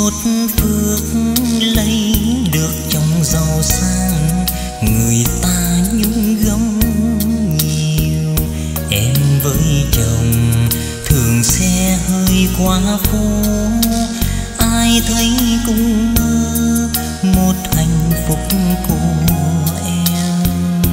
tốt phước lấy được chồng giàu sang, người ta nhung gấm nhiều. Em với chồng thường xe hơi qua phố, ai thấy cũng mơ một hạnh phúc của em.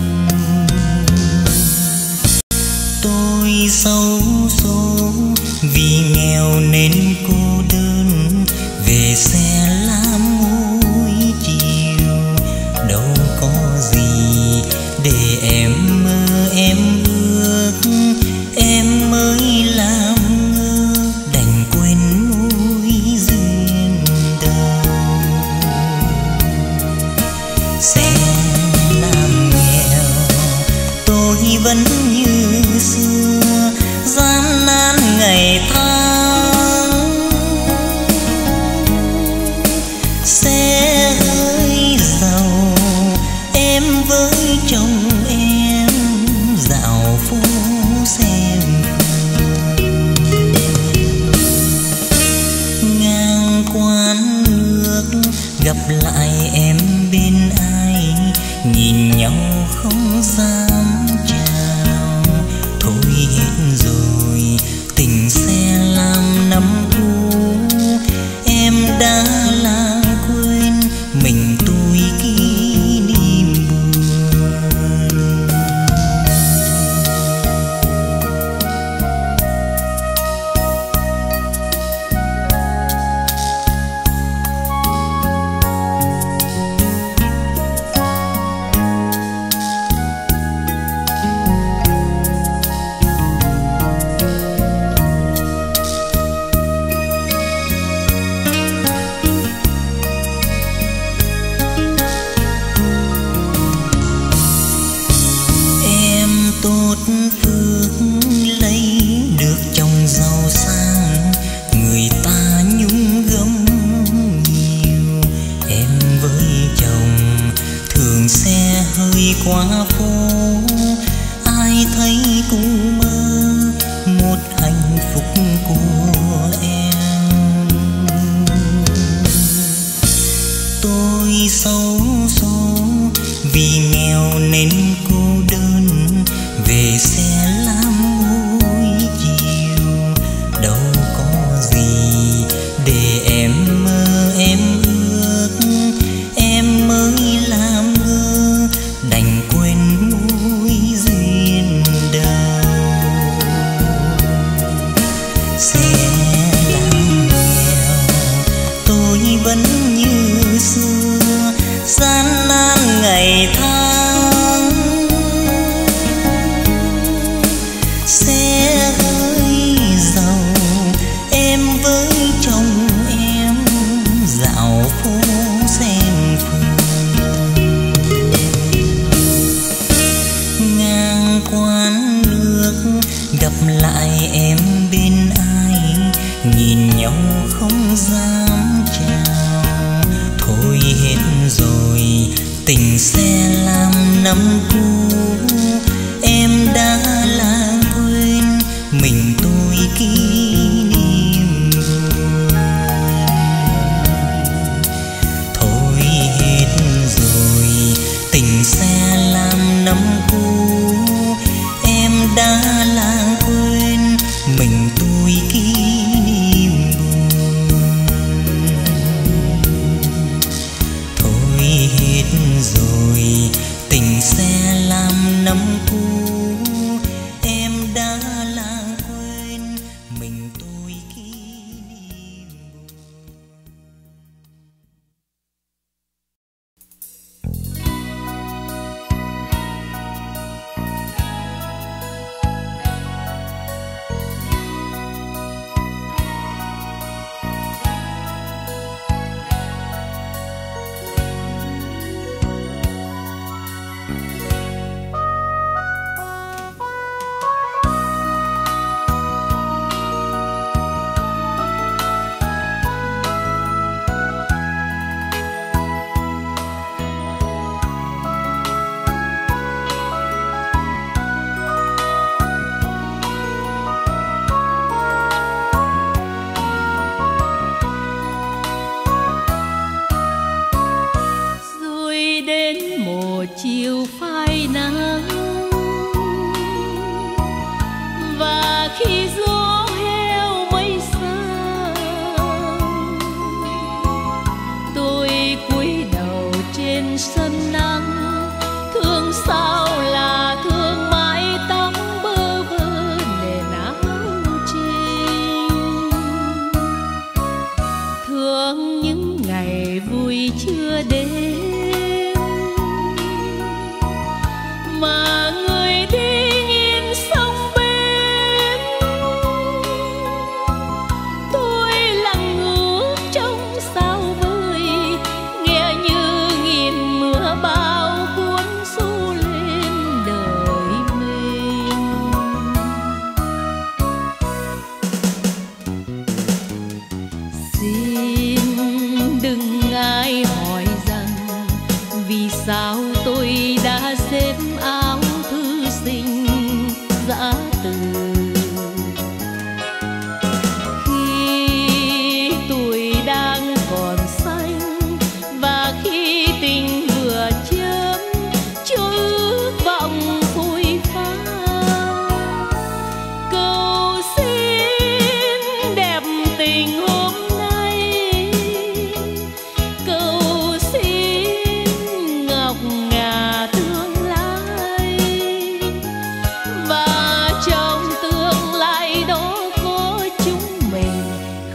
Tôi xấu số vì nghèo nên cô đơn, về xe lam mỗi chiều. Đâu có gì để em mơ em ước, em mới làm ngơ đành quên mối duyên đầu. Xe lam nghèo tôi vẫn như xưa, gian nan ngày tháng. Xe hơi giàu em với chồng em dạo phố xem ngang quán nước, gặp lại em bên ai, nhìn nhau không dám chào. Thôi hết rồi tình xe lam năm cũ, em đã lãng quên mình tôi kỷ niệm buồn. Tốt phước lấy được chồng giàu sang, người ta nhung gấm nhiều. Em với chồng thường xe hơi qua phố, ai thấy cũng mơ một hạnh phúc của em. Tôi xấu số vì nghèo nên cô đơn, về xe lam mỗi chiều. Đâu có gì để em mơ em ước, em mới làm ngơ đành quên mối duyên đầu. Xe lam nghèo tôi vẫn như xưa, gian nan ngày tháng. Xe hơi giàu em với chồng em dạo phố xem phường ngang quán nước, gặp lại em bên ai, nhìn nhau không dám chào. Thôi hết rồi tình xe lam năm cũ, em đã lãng quên mình tôi kỷ niệm buồn. Thôi hết rồi tình xe lam năm cũ, em đã lãng quên mình tôi kỷ niệm buồn. Thôi hết rồi tình xe lam năm cũ, em đã lãng quên mình.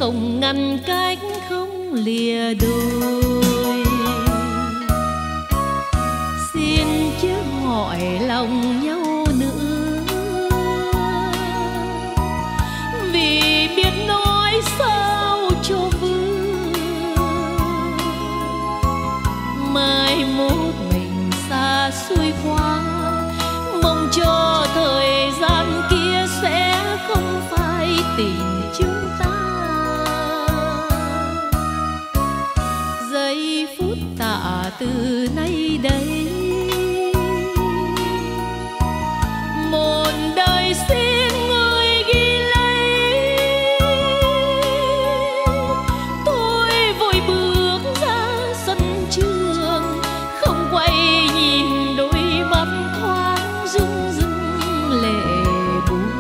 không ngăn cách không lìa đôi. Xin chớ hỏi lòng nhau nữa, vì biết nói sao cho vừa. Mai mốt mình xa xôi quá, mong cho thời gian kia sẽ không phải tình chúng ta. Giây phút tạ từ nay đây, một đời xin người ghi lấy. Tôi vội bước ra sân trường, không quay nhìn đôi mắt thoáng rưng rưng lệ buồn.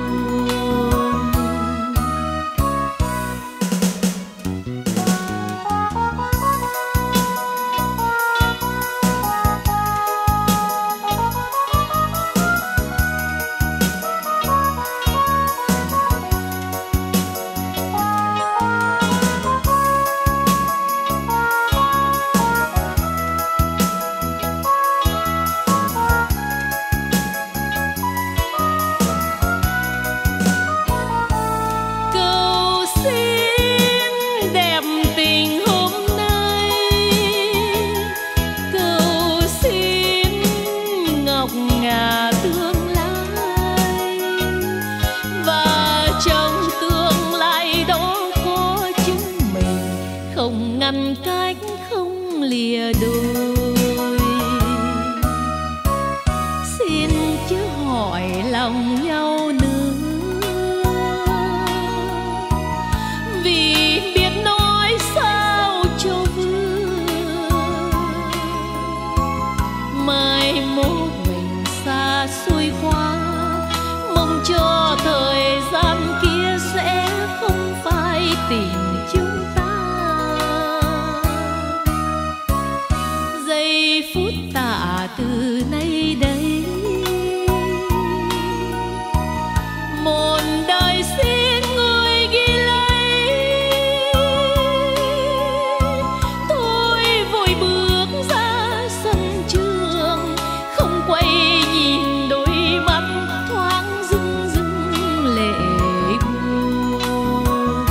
Ngăn cách không lìa đôi. Xin chớ hỏi lòng nhau nữa, vì biết nói sao cho vừa. Mai mốt mình xa xôi quá, mong cho thời gian kia sẽ không phải tình chúng ta. Giây phút tạ từ nay đây, một đời xin người ghi lấy. Tôi vội bước ra sân trường, không quay nhìn đôi mắt thoáng rưng rưng lệ buồn.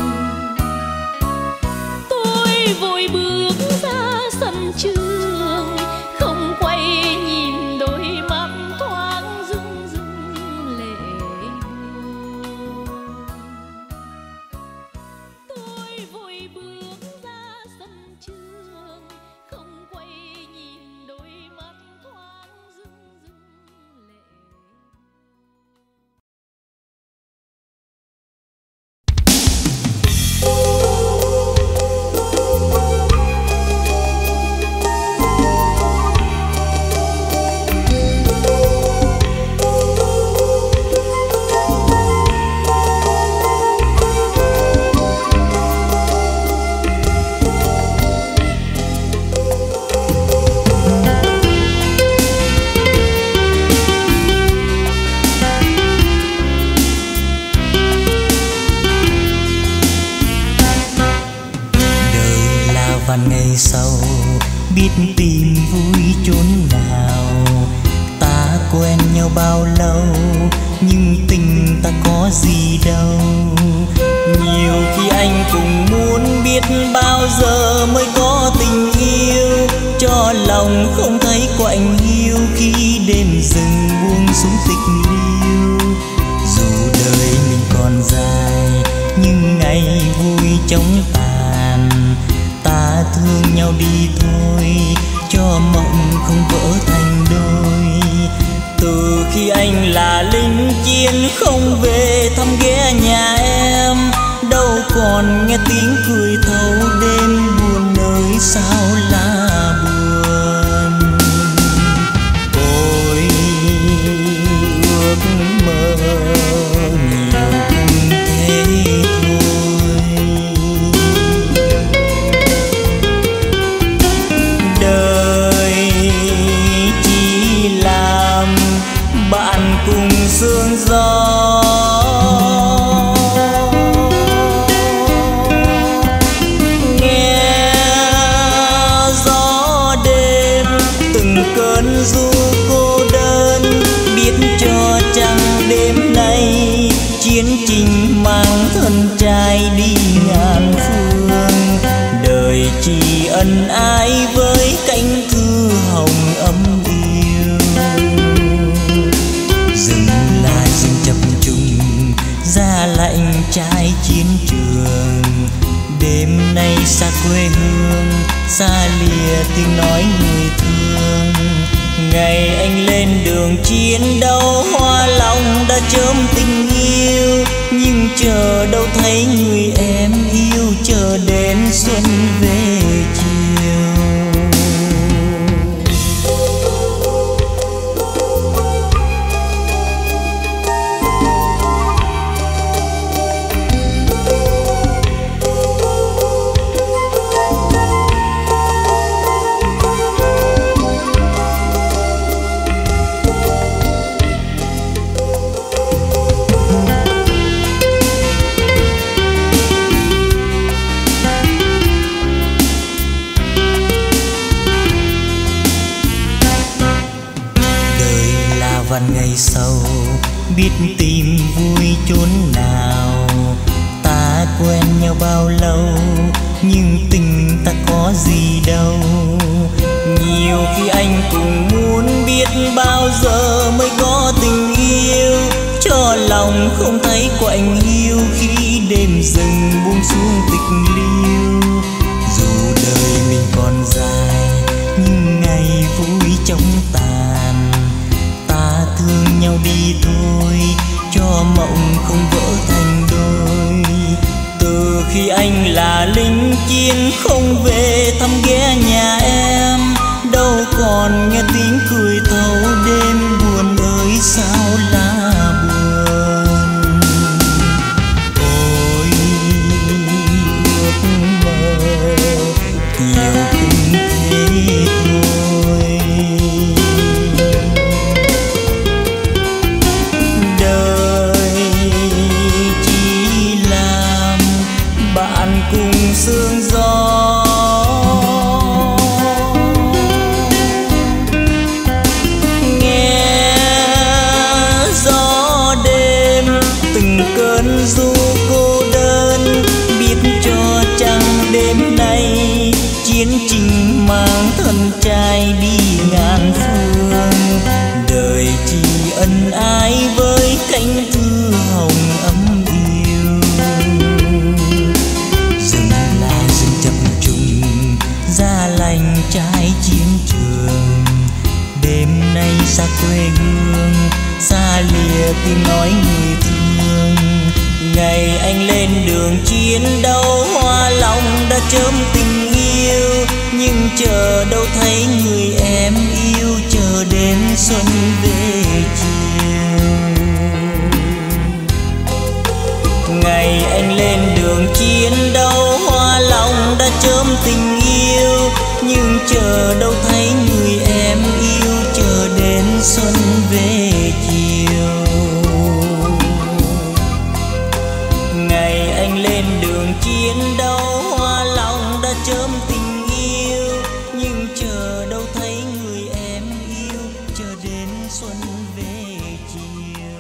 Tôi vội bước ra sân trường, không quay nhìn đôi mắt thoáng rưng rưng lệ buồn. Tôi vội bước ra sân trường, không quay nhìn đôi mắt thoáng rưng rưng lệ. Vạn ngày sau biết tìm vui chốn nào. Ta quen nhau bao lâu nhưng tình ta có gì đâu. Nhiều khi anh cũng muốn biết bao giờ mới có tình yêu, cho lòng không thấy quạnh hiu khi đêm rừng buông xuống tịch liêu. Dù đời mình còn dài nhưng ngày vui chóng tàn, ta thương nhau đi thôi cho mộng không vỡ thành đôi. Từ khi anh là lính chiến không về thăm ghé nhà em, đâu còn nghe tiếng cười thâu đêm buồn nơi sao là buồn. Ôi ước mơ nhiều cũng thế thôi. Đời chỉ làm bạn cùng sương gió. ngàn phương. Đời chỉ ân ái với cánh thư hồng ấm yêu. Rừng là rừng chập trùng, giá lạnh trái chiến trường. Đêm nay xa quê hương, xa lìa tiếng nói người thương. Ngày anh lên đường chiến đấu, hoa lòng đã chớm tình yêu. Nhưng chờ đâu thấy người em yêu, chờ đến xuân về chiều. Vạn ngày sau biết tìm vui chốn nào. Ta quen nhau bao lâu nhưng tình ta có gì đâu. Nhiều khi anh cũng muốn biết bao giờ mới có tình yêu. Cho lòng không thấy quạnh hiu khi đêm rừng buông xuống tịch liêu. Dù đời mình còn dài nhưng ngày vui chóng tàn. Ta thương nhau đi thôi, cho mộng không vỡ thành đôi. Từ khi anh là lính chiến không về thăm ghé nhà em, đâu còn nghe tiếng cười thâu đêm. Buồn ơi sao là buồn. Ôi ước mơ nhiều cũng thế thôi. Cùng sương gió nghe gió đêm từng cơn ru cô đơn. Biết cho chăng đêm nay chiến trình mang thân trai đi ngàn phương. Đời chỉ ân ái với cánh thư hồng ấm yêu. Giá lạnh trái chiến trường. Đêm nay xa quê hương, xa lìa tiếng nói người thương. Ngày anh lên đường chiến đấu, hoa lòng đã chớm tình yêu. Nhưng chờ đâu thấy người em yêu, chờ đến xuân về chiều. Ngày anh lên đường chiến đấu, hoa lòng đã chớm tình yêu. Nhưng chờ đâu thấy người em yêu, chờ đến xuân về chiều. Ngày anh lên đường chiến đấu, hoa lòng đã chớm tình yêu. Nhưng chờ đâu thấy người em yêu, chờ đến xuân về chiều.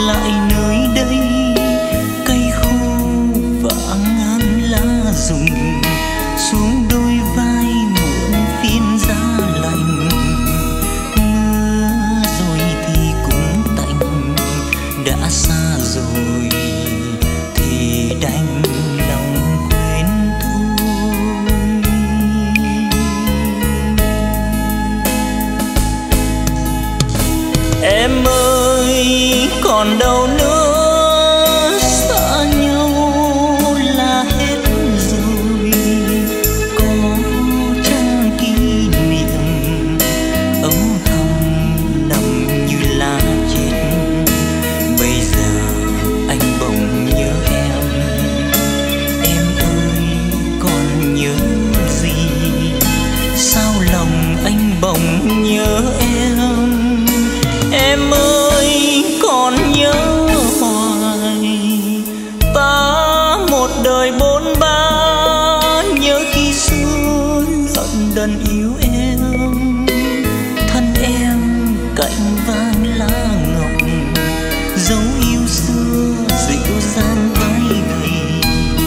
lại nơi đây, cây khô và ngàn lá rụng xuống đôi vai muộn phiên giá lạnh. Mưa rồi thì cũng tạnh, đã xa rồi thì đành lòng quên thôi. Em ơi còn đâu nữa, xa nhau là hết rồi. Có chăng kỷ niệm ấm hồng nằm như lá chết. Bây giờ anh bỗng nhớ em ơi còn nhớ gì? Sao lòng anh bỗng nhớ em ơi còn nhớ hoài. Ta một đời bôn ba, nhớ khi xưa lận đận yêu em. Thân em cạnh vang lá ngọc, dấu yêu xưa dịu dàng vai gầy.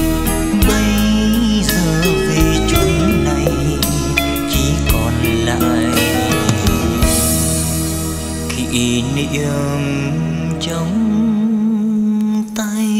Bây giờ về chốn này chỉ còn lại kỷ niệm trong tay.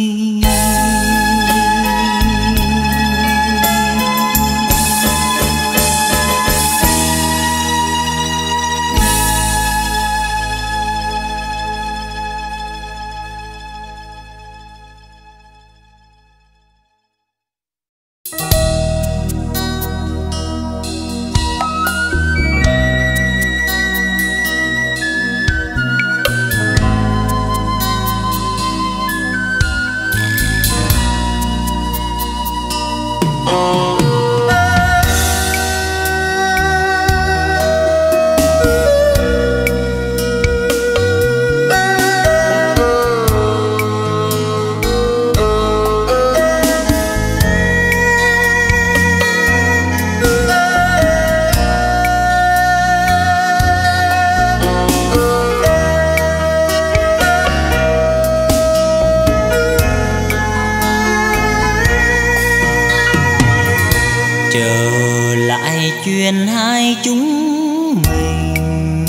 Trở lại chuyện hai chúng mình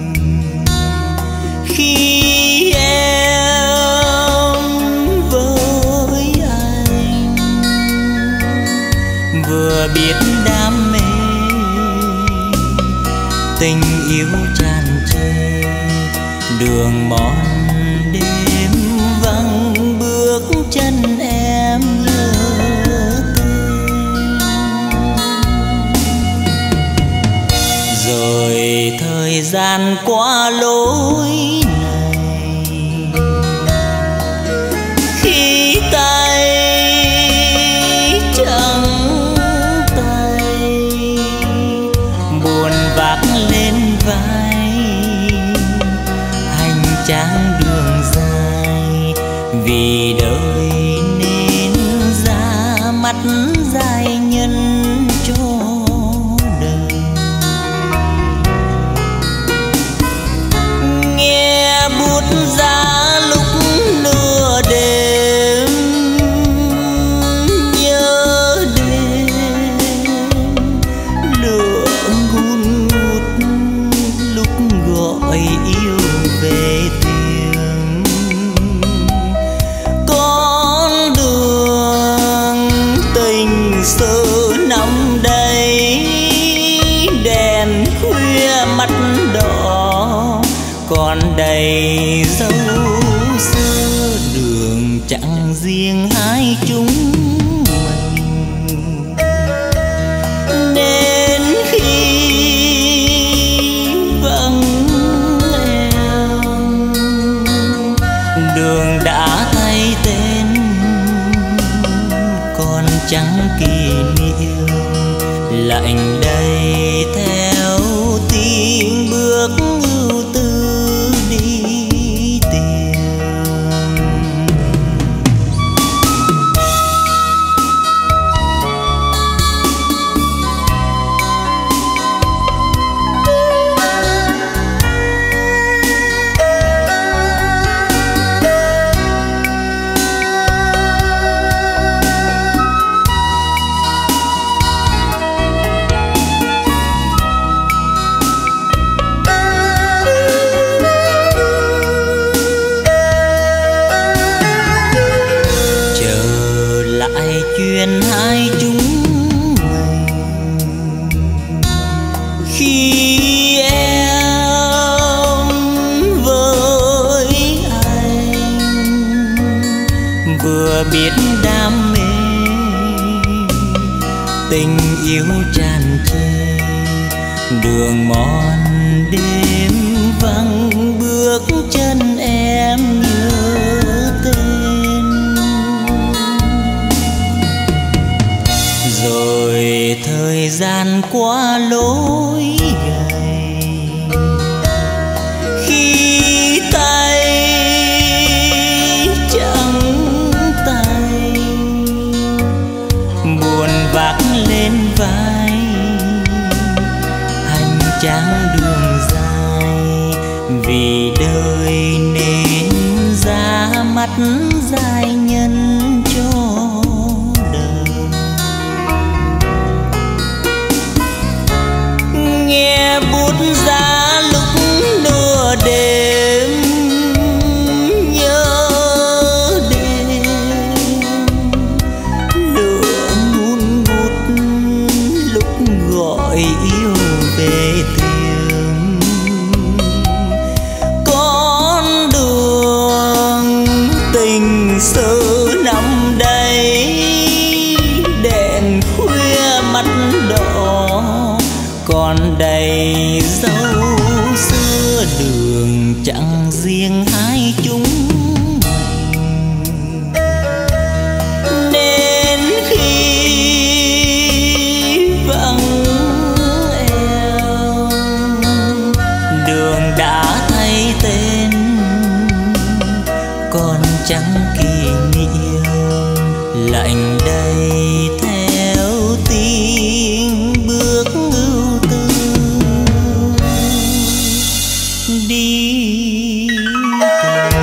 khi em với anh vừa biết đam mê, tình yêu tràn trề đường mòn đêm vắng bước chân em nhớ rồi thời gian qua lối này. Khi tay trắng tay buồn vác lên vai hành trang đường dài, vì đời nên ra mắt dài nhân cho đời. Nghe bút giá lúc nửa đêm, nhớ đêm lửa ngùn ngụt lúc gọi yêu về tìm. Con đường tình sự năm đây đèn khuya mắt đỏ còn đầy dấu xưa, đường chẳng riêng hai chúng mình. Đến khi vắng em đường đã thay tên, còn chẳng kỷ niệm lạnh đây theo tiếng bước ưu tư đi tìm. chuyện hai chúng mình. Khi em với anh vừa biết đam mê, tình yêu tràn trề, đường mòn đêm vắng bước chân em nhớ tên. Rồi thời gian qua lối gầy, khi tay trắng tay buồn vác lên vai hành trang đường dài, vì đời nên ra mắt giai nhân cho đời. Nghe bút giá lúc nửa đêm, nhớ đêm lửa ngùn ngút lúc gọi yêu về tiếng. Con đường tình sự nằm đây, đèn khuya mắt đỏ còn đầy dấu xưa, đường chẳng riêng hai chúng mình. Nên khi vắng em, đường đã thay tên, còn chẳng kỷ niệm lạnh đây theo tiếng bước ưu tư đi tìm.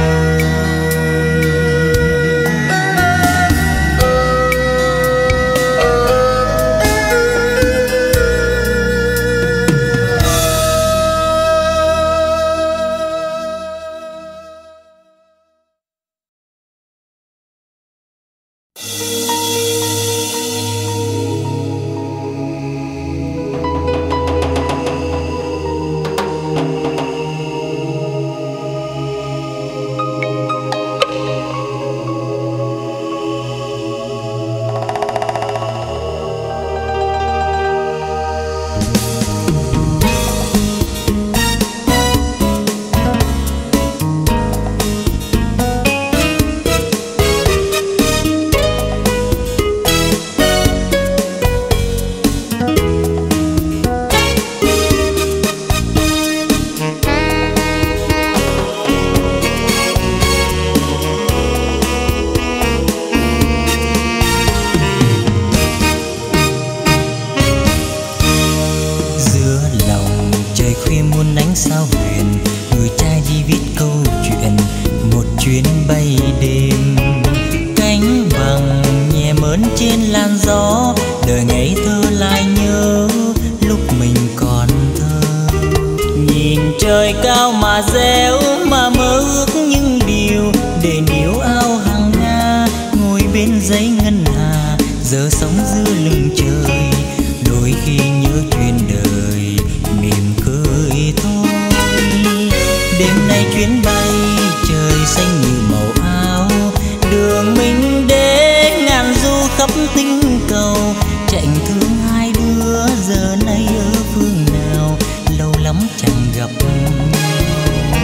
Sao huyền người trai đi viết câu chuyện, một chuyến bay đêm cánh bằng nhẹ mơn trên làn gió. Đời ngây thơ lại nhớ lúc mình còn thơ, nhìn trời cao mà réo mà mơ ước những điều để níu ao hàng nga, ngồi bên dãy ngân hà giờ sống giữa lưng trời. Đôi khi nhớ chuyện đời mỉm cười thôi. Đêm nay chuyến bay trời xanh như màu áo, đường mình đến ngàn du khắp tinh cầu. Chạnh thương hai đứa giờ nay ở phương nào, lâu lắm chẳng gặp nhau.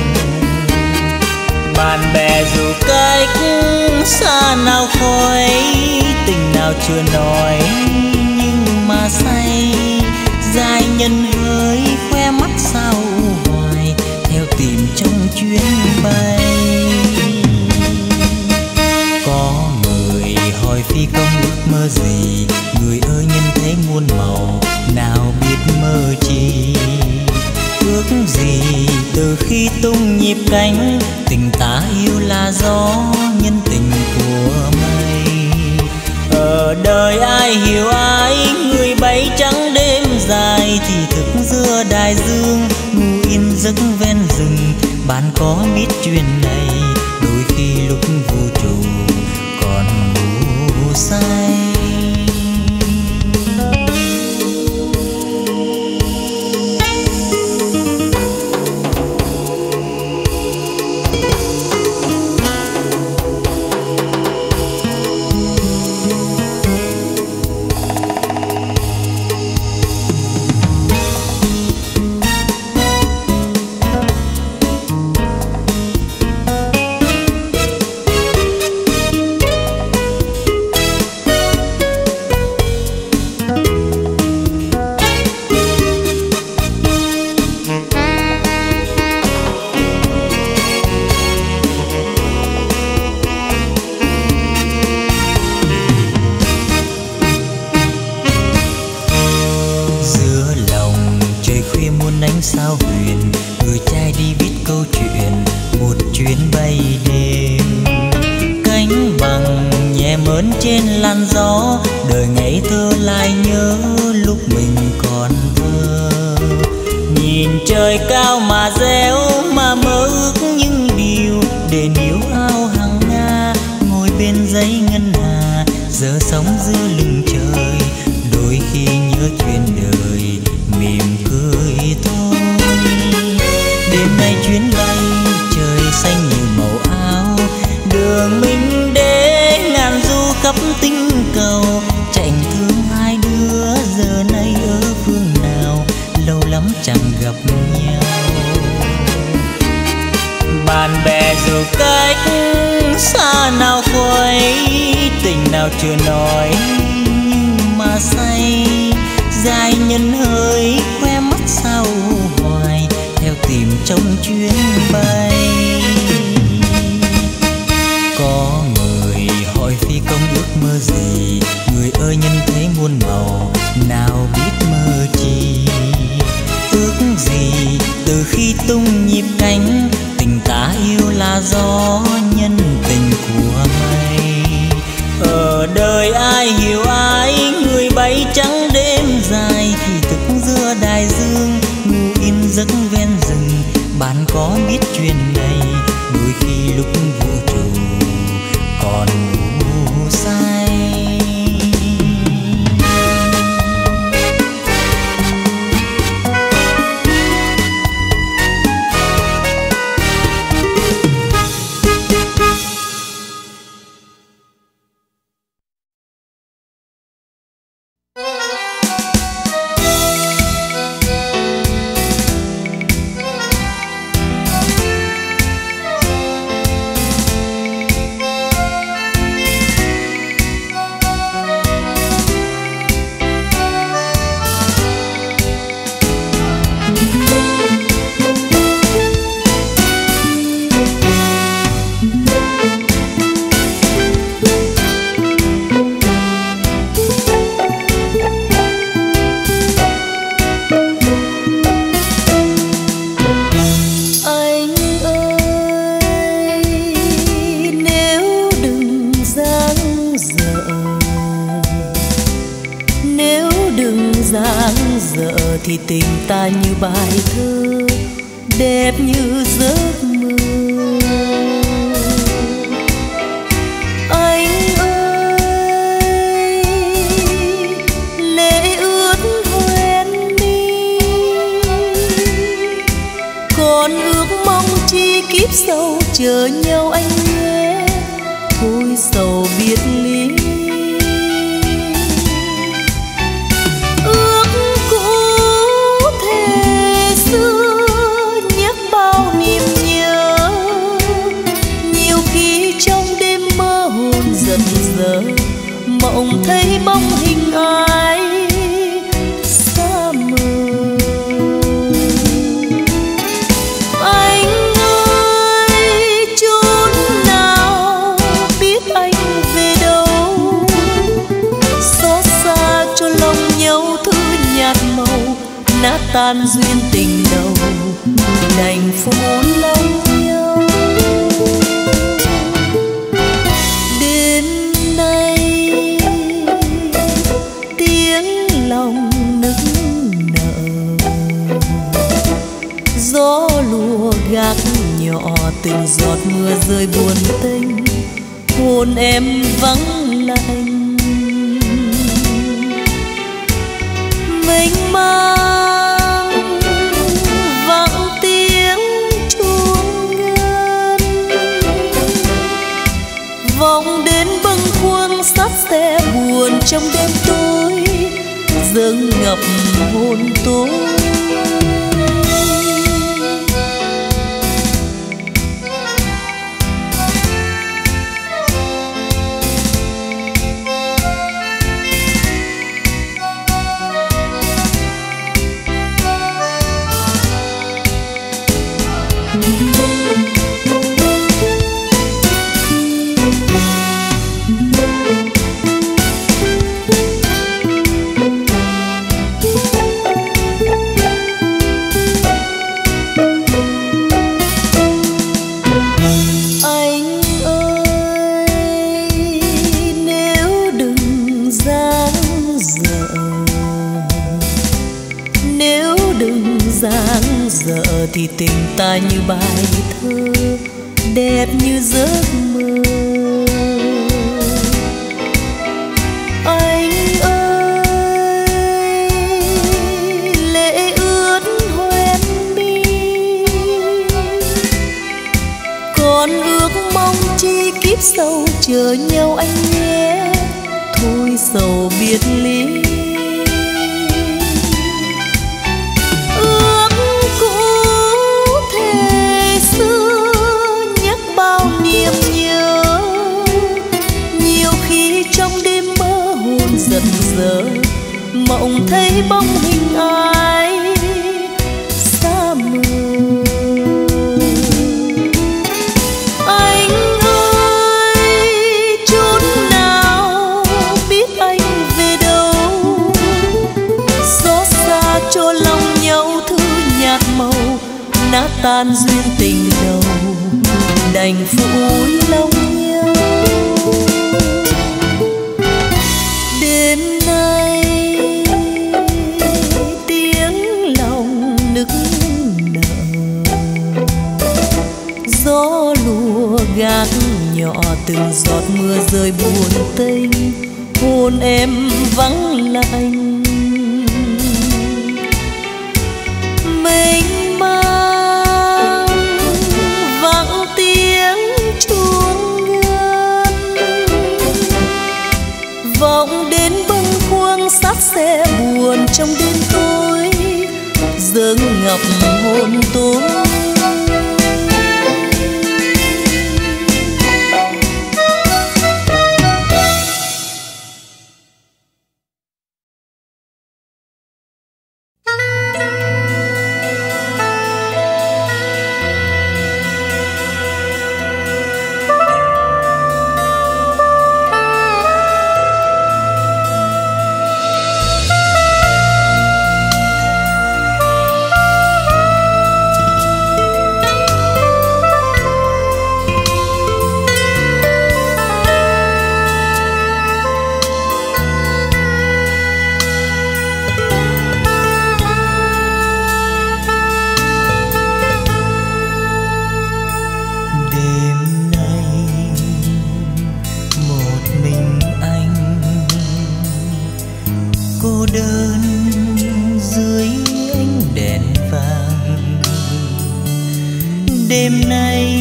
Bạn bè dù cách xa nào khói, tình nào chưa nói nhưng mà say. Giai nhân hỡi khoe mắt sao hoài, theo tìm trong chuyến bay. Có người hỏi phi công ước mơ gì, người ơi nhân thế muôn màu nào biết mơ chi. Ước gì từ khi tung nhịp cánh, tình ta yêu là gió nhân tình của mây. Ở đời ai hiểu ai, người bay trắng đêm dài thì thức giữa đại dương, ngủ yên giấc ven rừng. Bạn có biết chuyện này, đôi khi lúc vô trụ còn ngủ say. vơn trên làn gió, đời ngây thơ lại nhớ lúc mình còn thơ. Nhìn trời cao mà réo mà mơ ước những điều, để níu ao hàng nga ngồi bên dãy ngân hà, giờ sóng giữa lưng trời, đôi khi nhớ chuyện đời mỉm cười thôi. Đêm nay chuyến bay trời xanh như màu áo, đường mình để ngàn du khắp tinh cầu, chạnh thương hai đứa giờ nay ở phương nào, lâu lắm chẳng gặp nhau. Bạn bè dù cách xa nào khuấy, tình nào chưa nói nhưng mà say, dài nhân hơi khoe mắt sao hoài, theo tìm trong chuyến bay. Có người hỏi phi công ước mơ gì, người ơi nhân thế muôn màu nào biết mơ chi. Ước gì từ khi tung nhịp cánh, tình ta yêu là gió nhân tình của mây. Ở đời ai hiểu ai, người bay trắng đêm dài, thì thức giữa đại dương ngủ yên giấc ven rừng. Bạn có biết chuyện này, đôi khi lúc vũ trụ còn ngủ say. Thì tình ta như bài thơ đẹp như giấc mơ. Anh ơi lệ ướt hoen mi, còn ước mong chi kiếp sau chờ nhau anh nhé, thôi sầu biệt ly. Mộng thấy bóng hình ai xa mờ. Anh ơi chốn nào biết anh về đâu, xót xa cho lòng nhau thứ nhạt màu, nát tan duyên tình đầu đành phố lòng nhau. Gió lùa gác nhỏ từng giọt mưa rơi buồn tênh, hồn em vắng lạnh. Mênh mang vắng tiếng chuông ngân, vòng đến bâng khuâng sắt xe buồn trong đêm tối, dâng ngập hồn tôi. thì tình ta như bài thơ đẹp như giấc mơ. Anh ơi, lệ ướt hoen mi, còn ước mong chi kiếp sau chờ nhau anh nhé, thôi sầu biệt ly. Ước cũ thề xưa nhắc bao niềm nhớ, nhiều khi trong đêm mơ hồn giật giờ mộng thấy bóng hình ai xa mờ. Anh ơi, chốn nào biết anh về đâu, xót xa cho lòng nhau thứ nhạt màu, nát tan duyên tình đầu, đành phủi lòng nhau. Đêm nay tiếng lòng nức nở, gió lùa gác nhỏ từng giọt mưa rơi buồn tênh, hồn em vắng lạnh. Mênh mang vắng tiếng chuông ngân, vọng đến bâng khuâng xác xe buồn trong đêm tối, dâng ngập hồn tôi. Đêm nay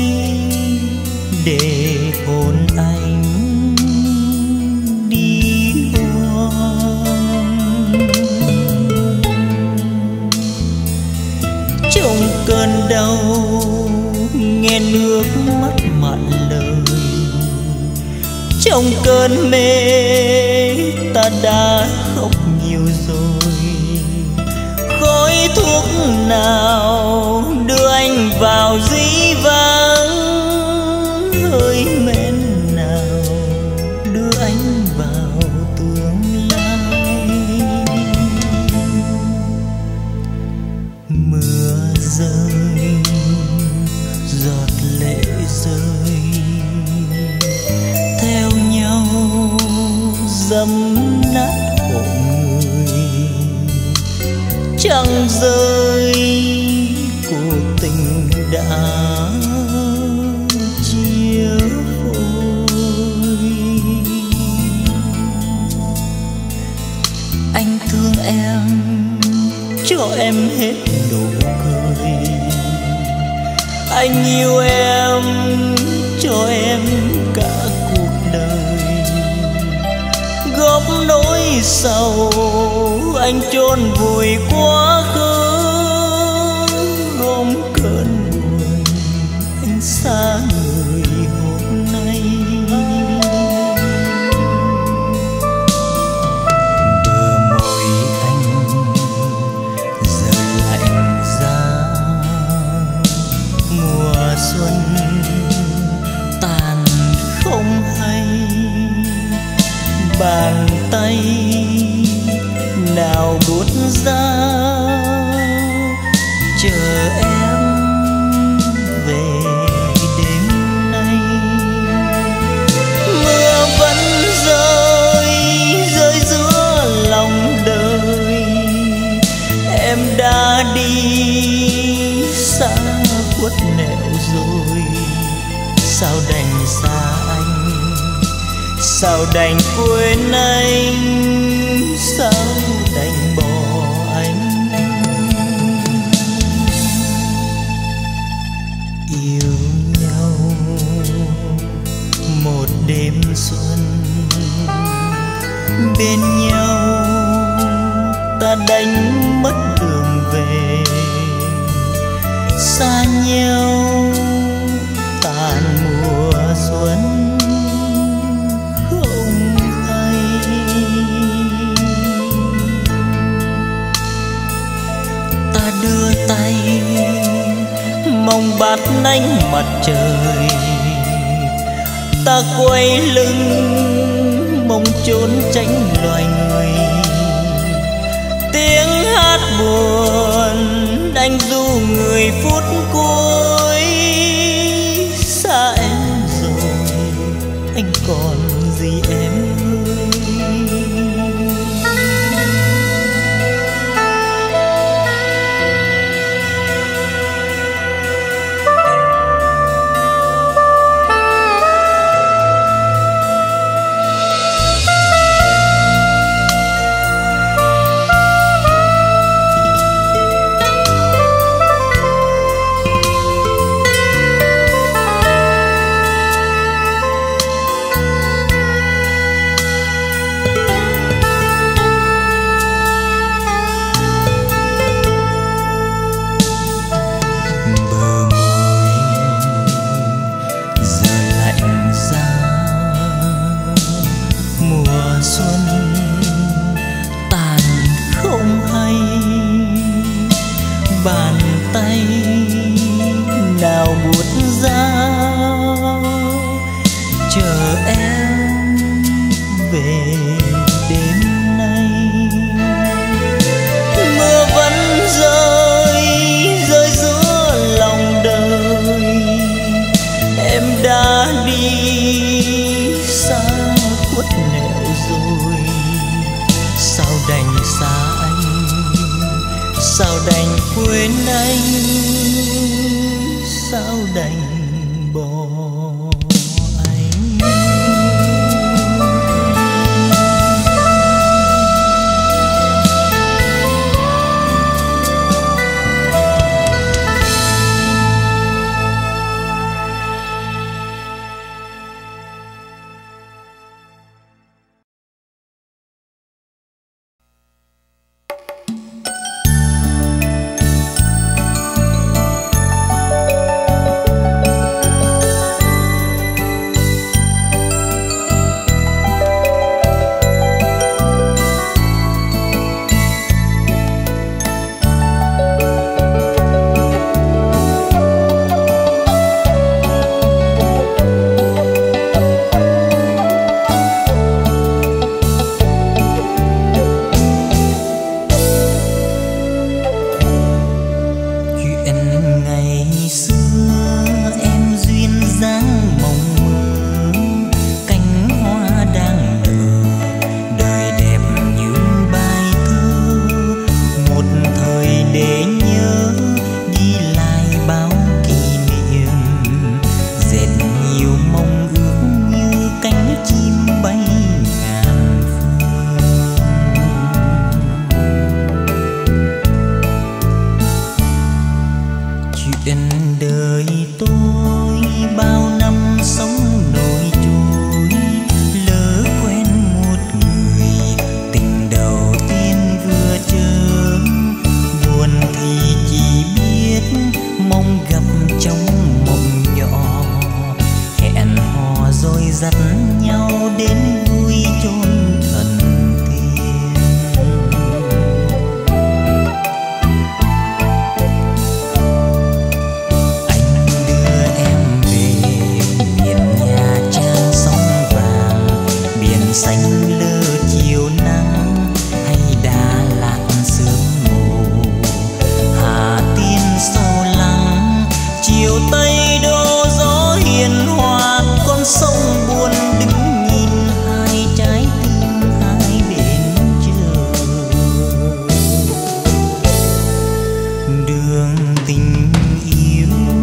để hồn anh đi hoang, trong cơn đau nghe nước mắt mặn lời, trong cơn mê ta đã khóc nhiều rồi. Khói thuốc nào đưa anh vào dĩ vãng, hơi men nào đưa anh vào tương lai. Mưa rơi, giọt lệ rơi, theo nhau dẫm nát hồn người, chẳng rơi cuộc tình đã chia phôi. Anh thương em, cho em hết nụ cười, anh yêu em, cho em cả cuộc đời. Góp nỗi sầu anh chôn vùi quá khứ, gom cơn buồn anh xa người hôm nay. Bờ môi anh giờ lạnh giá, mùa xuân tàn không hay. Bàn tay nào buốt ra chờ em về đêm nay. Mưa vẫn rơi rơi giữa lòng đời, em đã đi xa sao đành quên anh, sao đành bỏ anh. Yêu nhau một đêm xuân, bên nhau ta đánh mất đường về, xa nhau tàn mùa xuân không hay. Ta đưa tay mong bát nắng mặt trời, ta quay lưng mong trốn tránh loài người. Tiếng hát buồn anh du người phút cuối, xa em rồi anh còn gì em ơi. Bàn tay nào buốt ra chờ em về đêm nay. Mưa vẫn rơi rơi giữa lòng đời, em đã đi xa khuất nẻo rồi. Sao đành xa anh, sao đành quên anh, sao đành bỏ anh.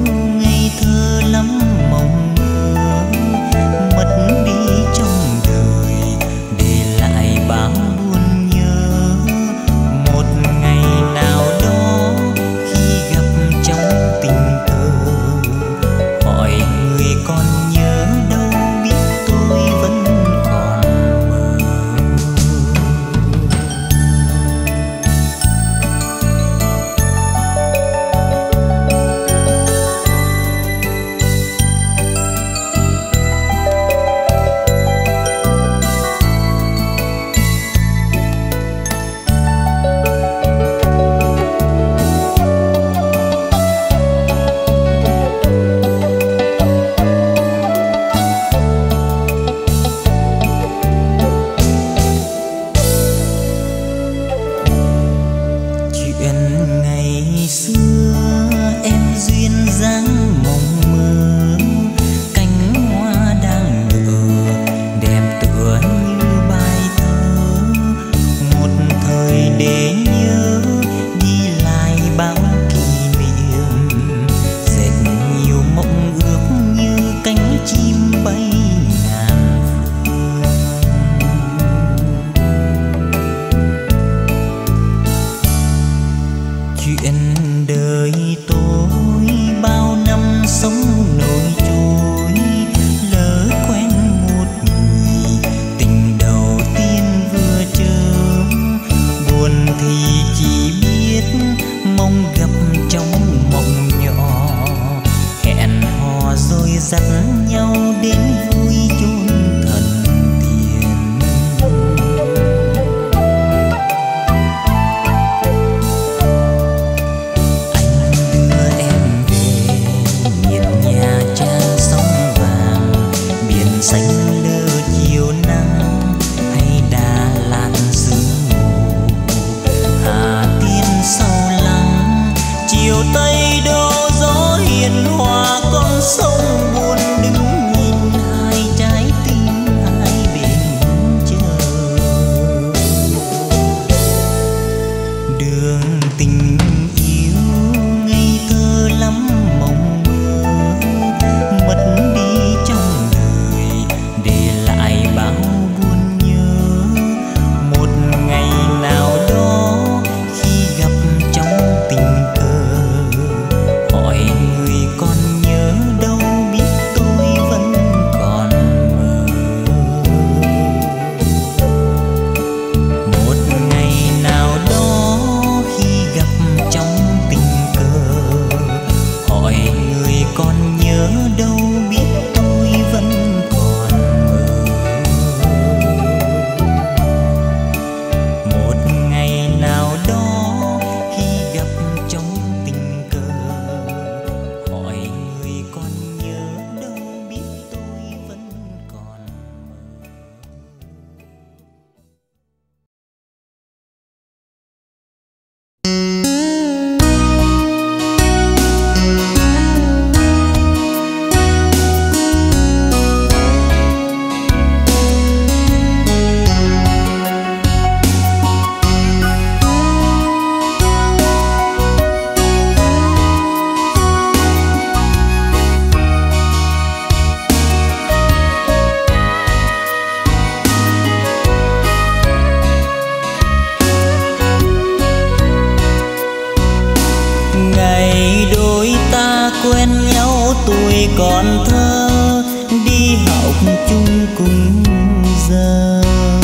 lắm mộng mơ mất đi trong đời. hiền hòa con sông buồn đứng nhìn hai trái tim hai bên chờ. Đường tình yêu ngây thơ lắm mộng mơ, mất đi trong đời để lại bao buồn nhớ. Một ngày nào đó khi gặp trong tình cờ, hỏi người còn nhớ đâu biết tôi vẫn còn mơ. Một ngày nào đó khi gặp trong tình cờ, hỏi người còn nhớ đâu biết tôi vẫn còn mơ. Một ngày nào đó khi gặp trong tình cờ, hỏi người còn nhớ đâu biết tôi vẫn còn mơ. Ngày đôi ta quen nhau tuổi còn thơ, đi học chung cùng giờ.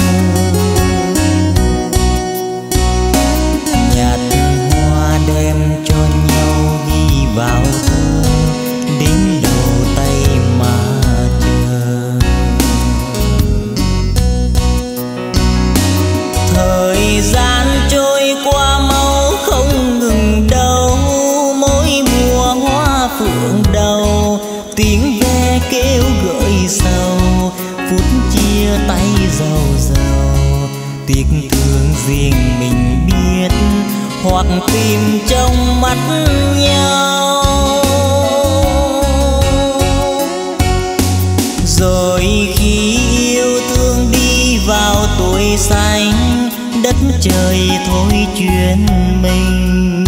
Nhặt hoa đem cho nhau ghi vào thơ, đến đầu tay mà chờ. Thời gian trôi qua mau không ngừng đâu, mỗi mùa hoa phượng đầu tiếng ve kêu gợi sầu. Phút chia tay giàu giàu, tiếc thương riêng mình biết, hoặc tìm trong mắt nhau. Rồi khi yêu thương đi vào tuổi xanh, đất trời thôi chuyện mình.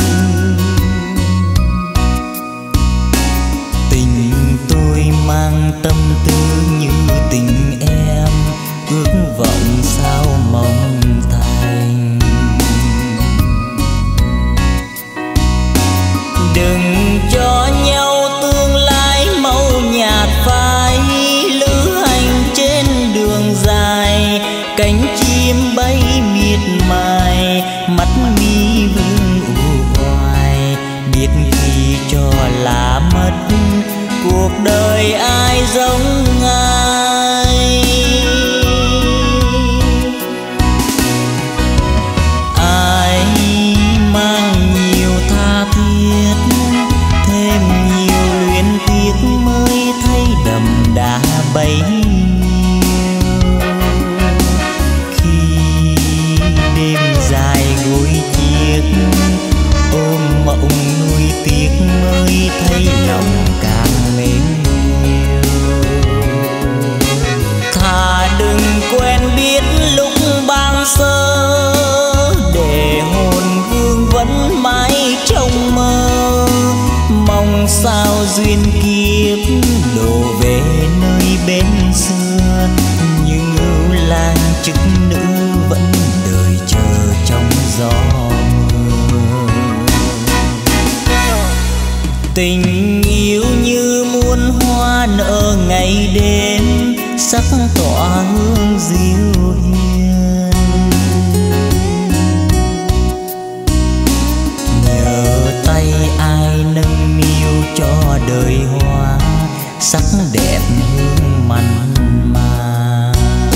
Tình tôi mang tâm tư như tình em, ước vọng sao mong thành. Đừng cho nhau tương lai màu nhạt phai, lữ hành trên đường dài, cánh chim bay miệt mài, mắt mi vương u hoài. Biết khi cho là mất, cuộc đời ai giống ai. Ai mang nhiều tha thiết, thêm nhiều luyến tiếc mới thấy đậm đà bấy nhiêu. Khi đêm dài gối chiếc, ôm mộng nuối tiếc mới thấy lòng càng mến yêu. Thà đừng quen biết lúc ban sơ, để hồn vương vẫn mãi trong mơ. Mong sao duyên kiếp đổ về nơi bên xưa, nhưng ưu lang chức nữ vẫn đợi chờ trong gió mưa. Tình yêu như muôn hoa nở ngày đêm, sắc tỏa hương diệu hiền. Nhờ tay ai nâng niu cho đời hoa, sắc đẹp hương mặn mà.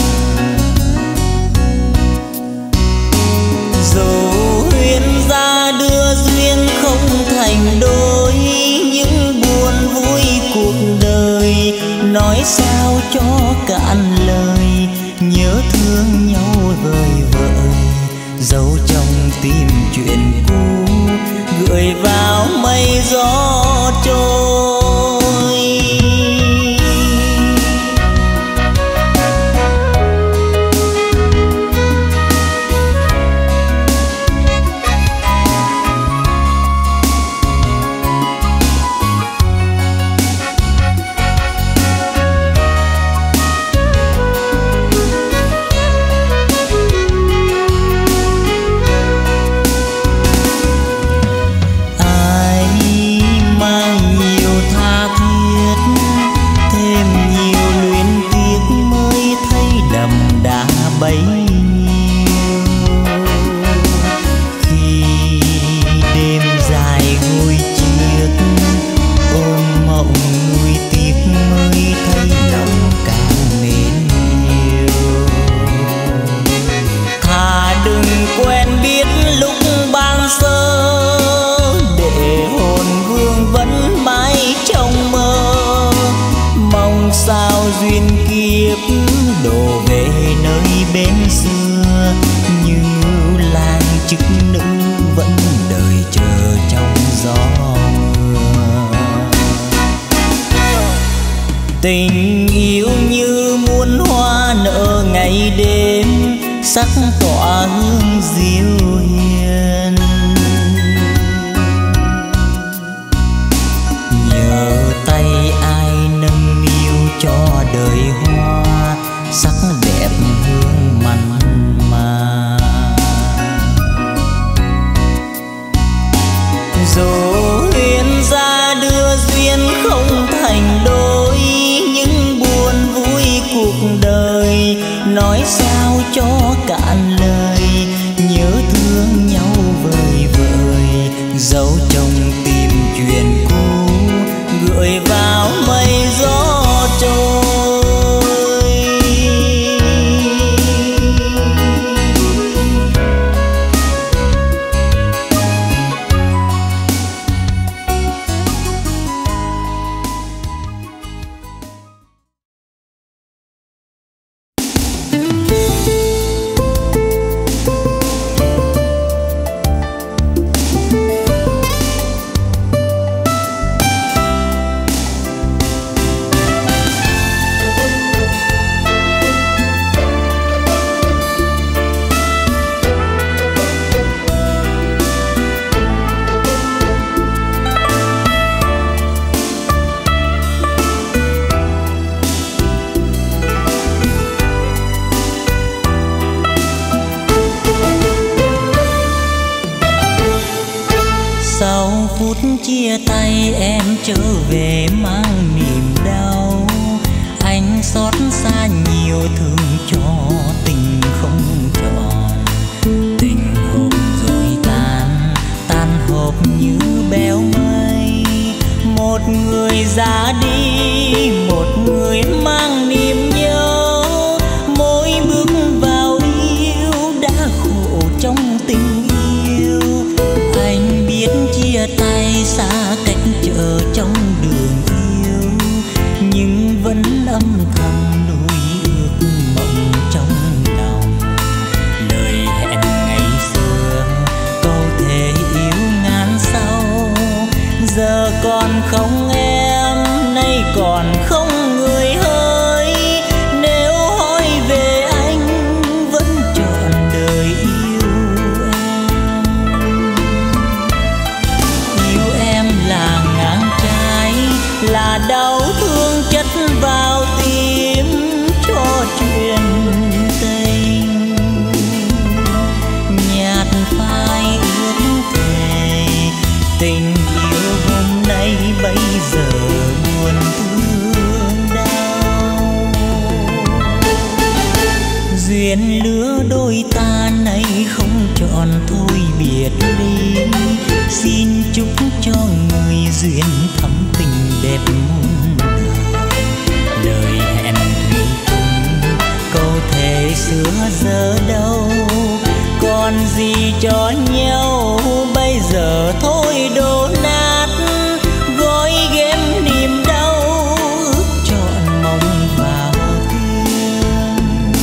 Dù huyên ra đưa duyên không thành đôi, những buồn vui cuộc đời nói sao cho cạn lời. Nhớ thương bấy nhiêu. Khi đêm dài gối chiếc ôm mộng nuôi tiếc mới thấy lòng càng mến yêu. Thà đừng quen biết lúc ban sơ, để hồn vương vẫn mãi trong mơ. Mong sao duyên kiếp đổ về nơi bên xưa, như lang chức nữ vẫn đợi chờ trong gió mưa. Tình yêu như muôn hoa nở ngày đêm, sắc tỏa hương diệu hiền. Nhờ tay ai nâng niu cho đời hoa, sắc đẹp hương mặn mà. Dù huyền ra đưa duyên không thành đôi, những buồn vui cuộc đời nói sao cho cạn lời. Nhớ thương nhau vời vợi, dấu trong tim chuyện cũ gửi vào mây gió trôi. Chia tay em trở về mang niềm đau, anh xót xa nhiều thương cho tình không tròn. Tình hộp rồi tan, tan hộp như béo mây. Một người ra đi, một người mang niềm nhớ. Mỗi bước vào yêu đã khổ trong tình yêu. Anh biết chia tay xa cách chờ trong đường yêu, nhưng vẫn âm thầm nuôi ước mộng trong lòng. Lời hẹn ngày xưa, câu thề yêu ngàn sau, giờ còn không em, nay còn không người hỡi. Nếu hỏi về anh, vẫn trọn đời yêu em. Yêu em là ngang trái, là đau thương chất vào tim cho chuyện tình. Nhạt phai ước thề, tình yêu hôm nay bây giờ buồn thương đau. Duyên lứa đôi ta nay không tròn thôi biệt ly. Xin chúc cho người duyên thắm tình đẹp muôn đời. Lời hẹn thủy chung, câu thề xưa giờ đâu. Còn gì cho nhau bây giờ thôi đổ nát. Gói ghém niềm đau, ước trọn mong vào tim.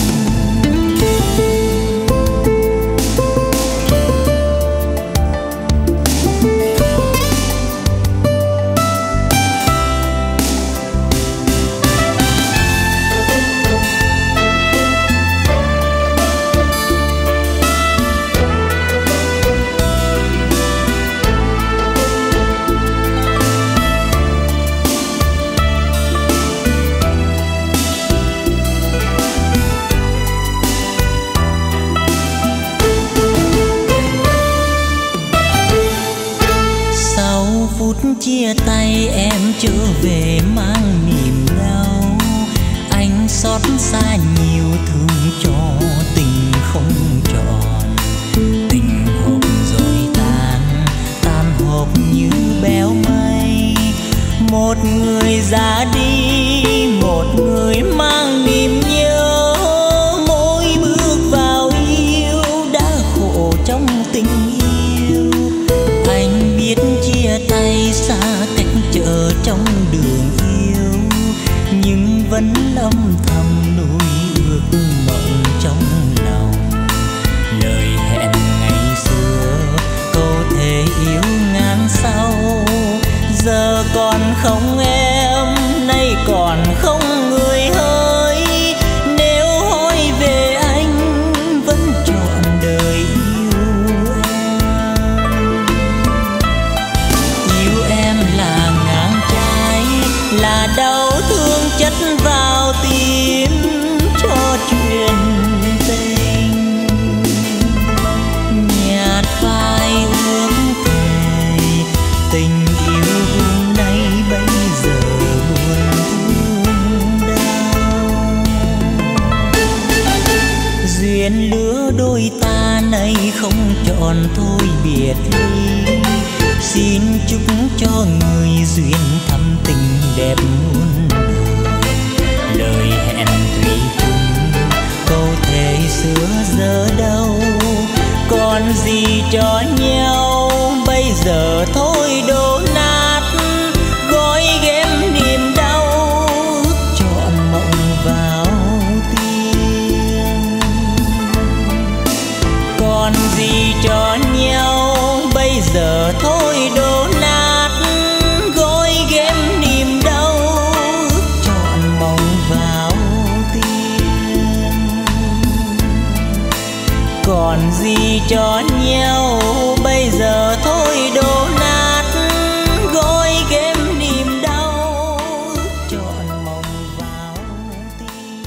Chia tay em trở về mang niềm đau, anh xót xa nhiều thương cho tình. người ra đi, một người mang niềm nhớ. Mỗi bước vào yêu đã khổ trong tình yêu. Anh biết chia tay xa cách chở trong đường yêu, nhưng vẫn âm thầm nuôi ước mộng trong lòng. Lời hẹn ngày xưa câu thề yêu ngàn sau, giờ còn không em, nay còn không người hỡi. Nếu hỏi về anh vẫn chọn đời yêu em. Yêu em là ngang trái, là đau thương chất vào tim cho chuyện tình. Nhạt phai ước thề, tình yêu hôm nay bây giờ buồn thương đau. Duyên lứa đôi ta nay không chọn thôi biệt ly. Xin chúc cho người duyên thắm tình đẹp muôn đời. Lời hẹn thủy chung câu thề xưa giờ đâu, còn gì cho nhau bây giờ thôi đổ nát. Gói ghém niềm đau ước trọn mộng vào tim. Còn gì cho nhau bây giờ thôi đổ nát. Gói ghém niềm đau ước trọn mộng vào tim. Còn gì cho nhau bây giờ thôi đổ nát. Gói ghém niềm đau ước trọn mộng vào tim.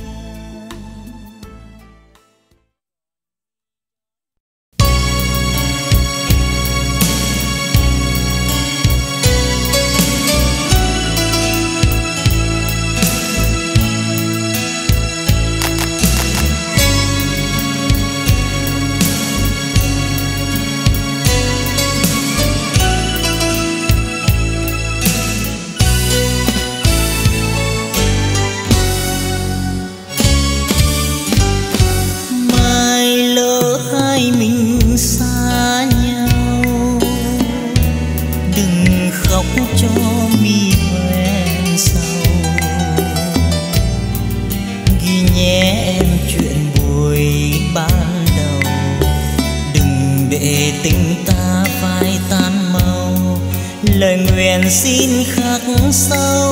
Lời nguyện xin khắc sâu.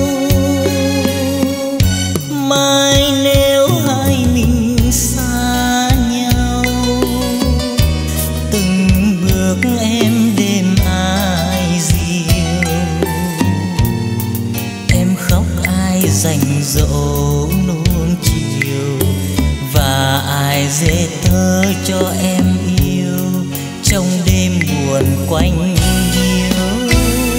Mai nếu hai mình xa nhau, từng bước em đêm ai dịu. Em khóc ai dành dỗ nuông chiều, và ai dễ thơ cho em yêu trong đêm buồn quanh hiu.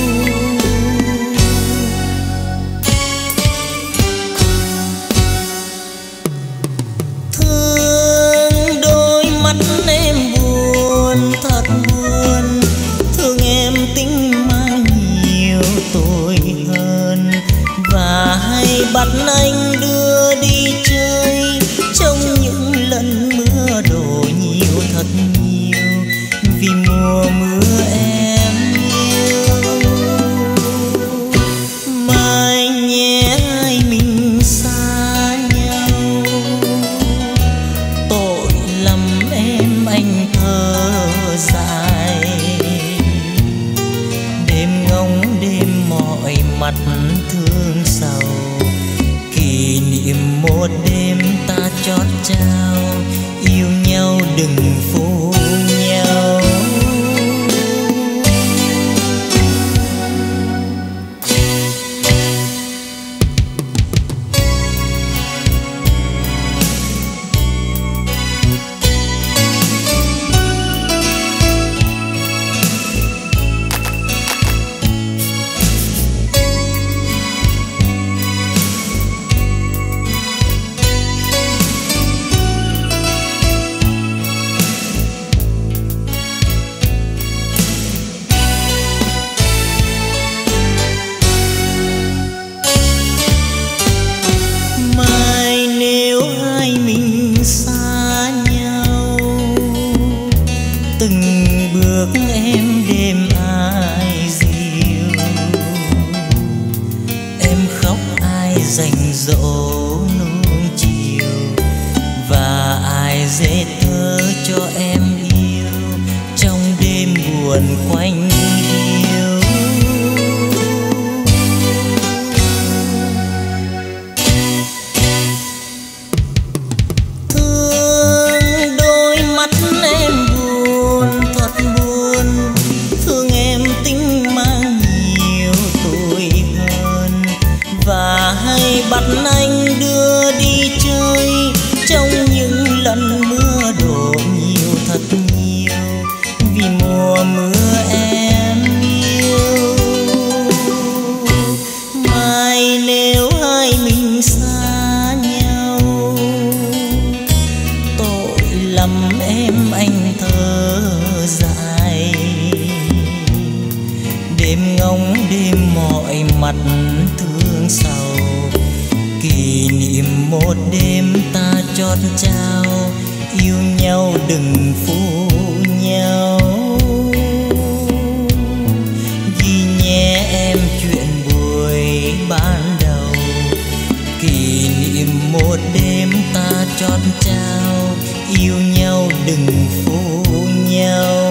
Thương đôi mắt em buồn thật buồn, thương em tính mang nhiều tội hơn, và hay bắt anh đưa đi chơi trong những lần mưa đổ nhiều thật nhiều, vì mùa mưa em yêu. Mai nhé hai mình xa nhau, tội lầm em anh thơ dài. Đêm ngóng đêm mọi mặt thương sầu, kỷ niệm một đêm ta chót trao, yêu nhau đừng phụ nhau. dễ thơ cho em yêu trong đêm buồn quanh yêu. Thương đôi mắt em buồn thật buồn, thương em tính mang nhiều tuổi hơn, và hay bắt anh đưa đi chơi trong những lần mưa đổ nhiều thật nhiều, vì mùa mưa em yêu. Mai nếu hai mình xa nhau, tội lầm em anh thở dài. Đêm ngóng đêm mọi mặt thương sầu, kỷ niệm một đêm ta chót trao, yêu nhau đừng phụ nhau. Ghi nhé em chuyện buổi ban đầu, kỷ niệm một đêm ta chót trao, yêu nhau đừng phụ nhau.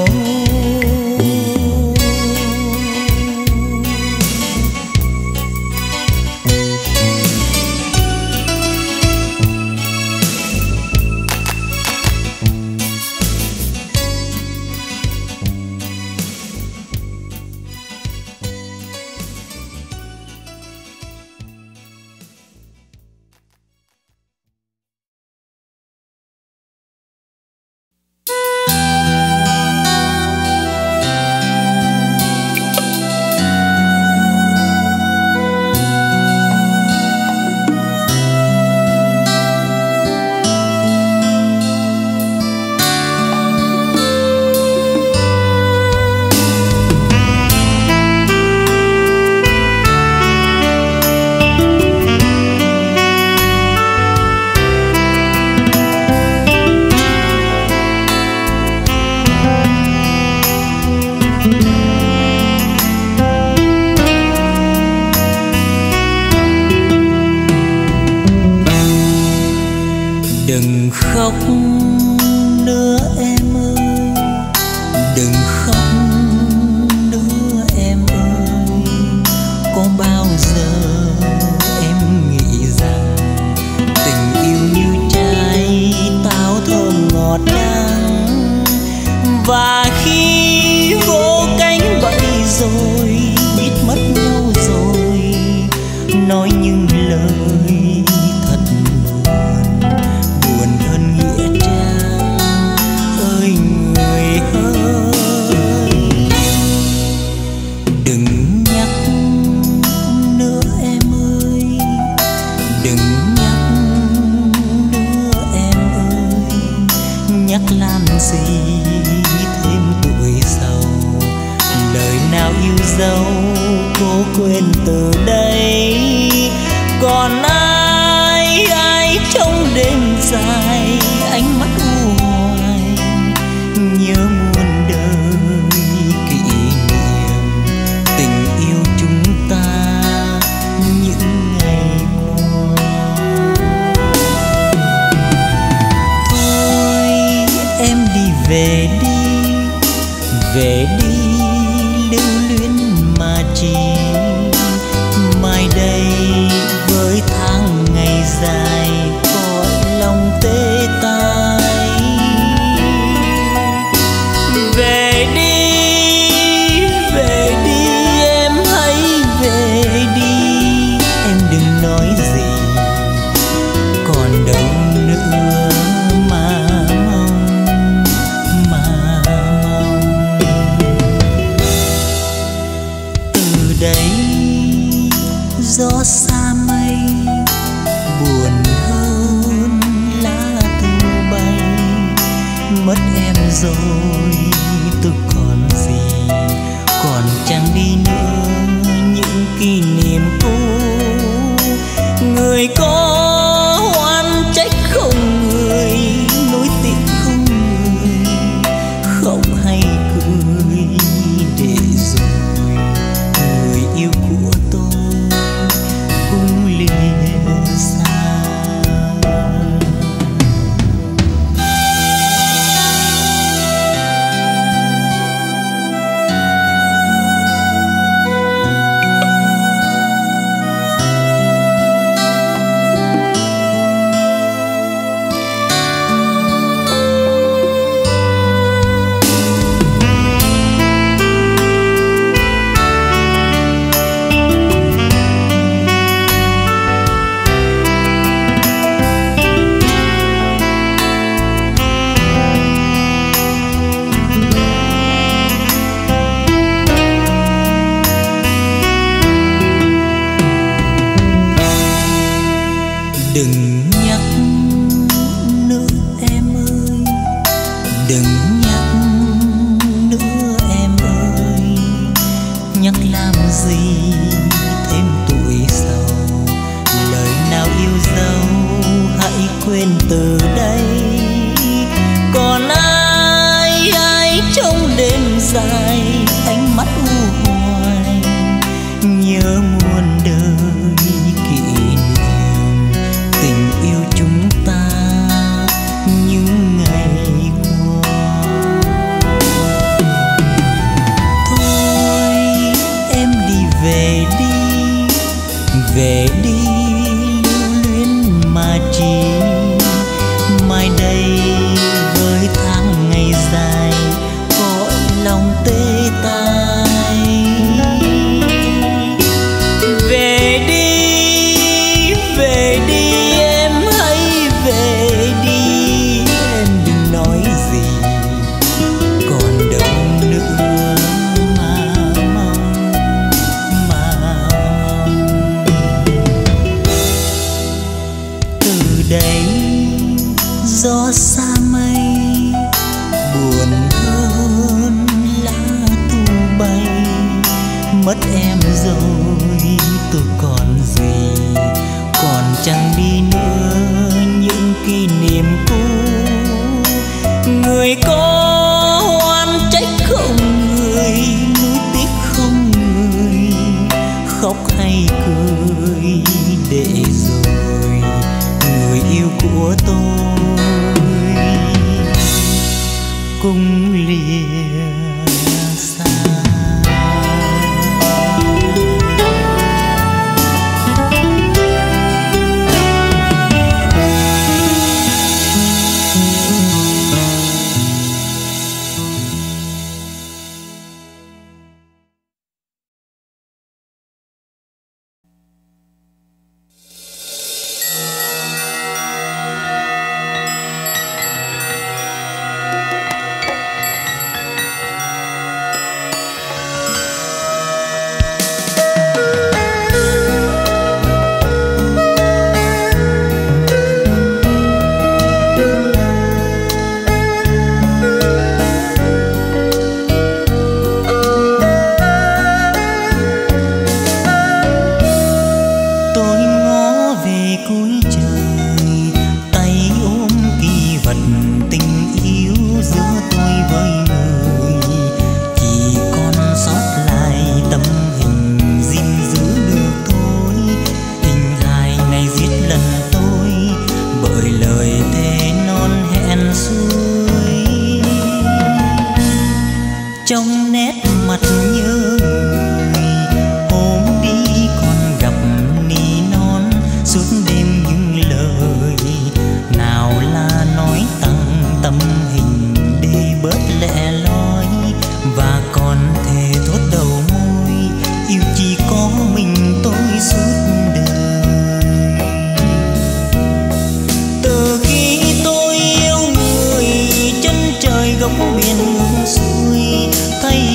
Đừng khóc nữa em ơi, đừng khóc nữa em ơi. Có bao giờ em nghĩ rằng tình yêu như trái táo thơm ngọt đắng, và khi vỗ cánh bay rồi biết mất nhau rồi, nói những lời thật buồn hơn nghĩa trang. Ơi người ơi, đừng nhắc nữa em ơi, đừng nhắc nữa em ơi. Nhắc làm gì thêm tuổi giàu, lời nào yêu dấu cố quên từ đây. Còn ai ai trong đêm dài ánh mắt u hoài, nhớ muôn đời kỷ niệm tình yêu chúng ta những ngày qua. Thôi em đi về đi, về đi lưu luyến mà chỉ. Mai đây với tháng ngày dài cõi lòng tê tái. Về đi em hãy về đi, em đừng nói gì còn đâu nữa mà mong, mà mong. Từ đây gió xa mây buồn hơn lá thu bay, mất em rồi tôi còn gì, còn chẳng đi nữa những kỷ niệm cũ. Người có oan trách không người, nối tiếc không người, không hay cười để rồi người yêu của tôi cũng lìa xa. Đừng nhắc nữa em ơi, đừng nhắc nữa em ơi. Nhắc làm gì thêm tuổi sầu, lời nào yêu dấu hãy quên từ đây. Còn ai ai trong đêm dài ánh mắt u hoài, nhớ muôn đời kỷ niệm tình yêu chúng ta những ngày qua. Thôi em đi về đi, về đi lưu luyến mà chỉ. Mai đây với tháng ngày dài cõi lòng tê tái. Về đi em hãy về đi, em đừng nói gì còn đâu nữa mà mong, mà mong. Từ đây gió xa mây buồn hơn lá thu bay. Mất em rồi tôi còn gì, còn chẳng đi nữa những kỷ niệm cũ. Người có oan trách không người, nuối tiếc không người, khóc hay cười để rồi người yêu của tôi cũng lìa xa. Trong nét mặt nhớ người, hôm đi còn gặp ni non suốt đêm những lời nào là nói tăng tâm hình để bớt lẻ loi, và còn thề thốt đầu môi yêu chỉ có mình tôi suốt đời. Từ khi tôi yêu người, chân trời góc biển ngược xuôi, thay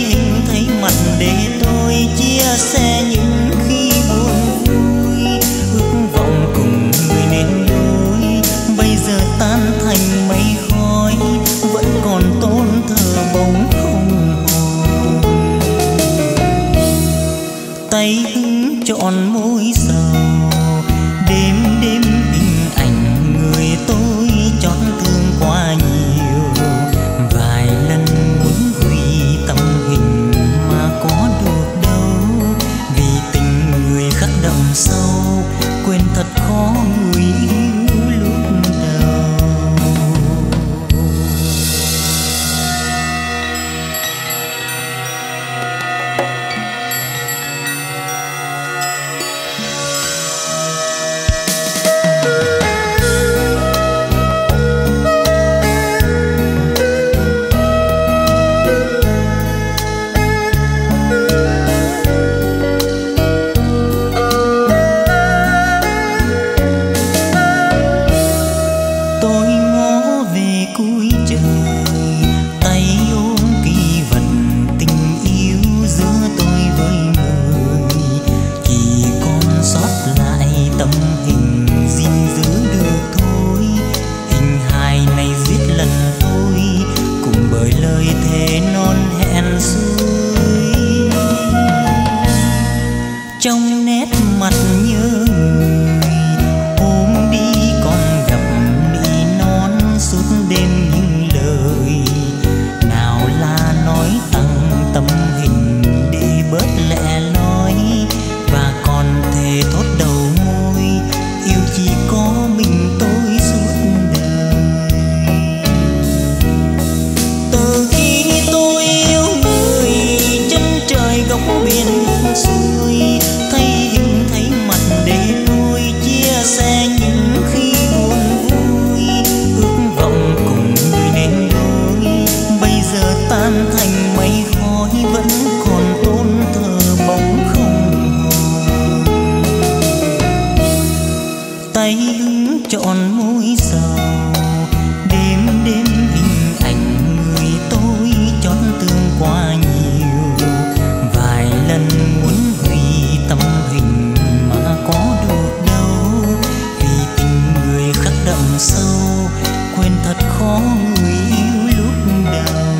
sâu, quên thật khó người yêu lúc đầu.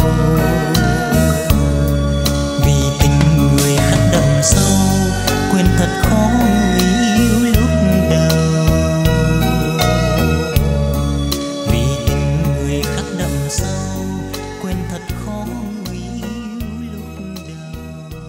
Vì tình người khắc đậm sâu, quên thật khó người yêu lúc đầu. Vì tình người khắc đậm sâu, quên thật khó người yêu lúc đầu.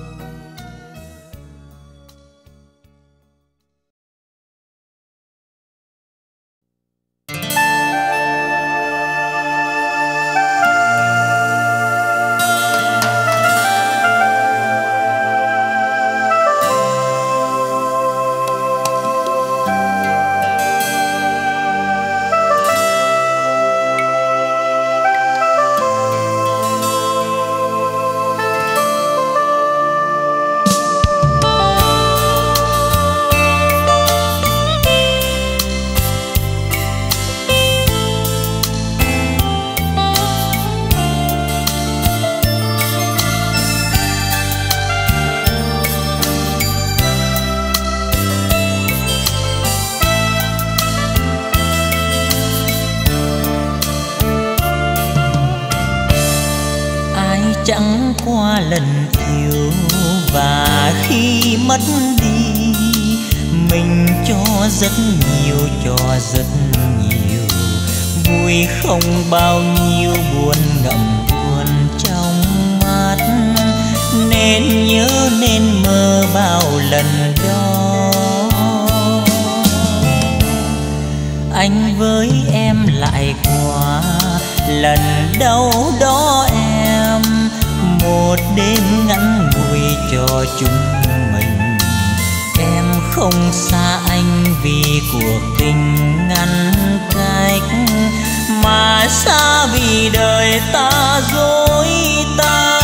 Chẳng qua lần yêu và khi mất đi, mình cho rất nhiều, cho rất nhiều. Vui không bao nhiêu, buồn ngậm buồn trong mắt. Nên nhớ nên mơ bao lần đó. Anh với em lại qua lần đâu đó em, một đêm ngắn ngủi cho chúng mình. Em không xa anh vì cuộc tình ngăn cách, mà xa vì đời ta dối ta.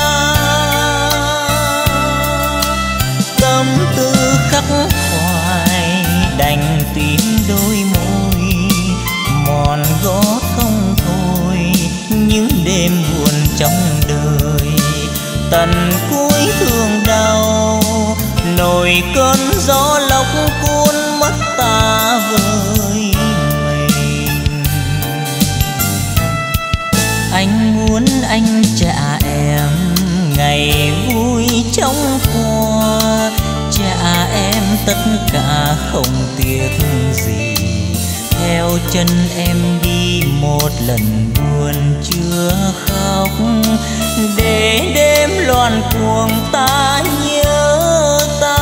Tâm tư khắc khoải đành tìm đôi môi, mòn gót không thôi những đêm buồn trong đời. Tận cuối thương đau, nổi cơn gió lốc cuốn mất ta với mình. Anh muốn anh trả em ngày vui trong qua, trả em tất cả không tiếc gì. Theo chân em đi một lần buồn chưa khóc, để đêm loạn cuồng ta nhớ ta.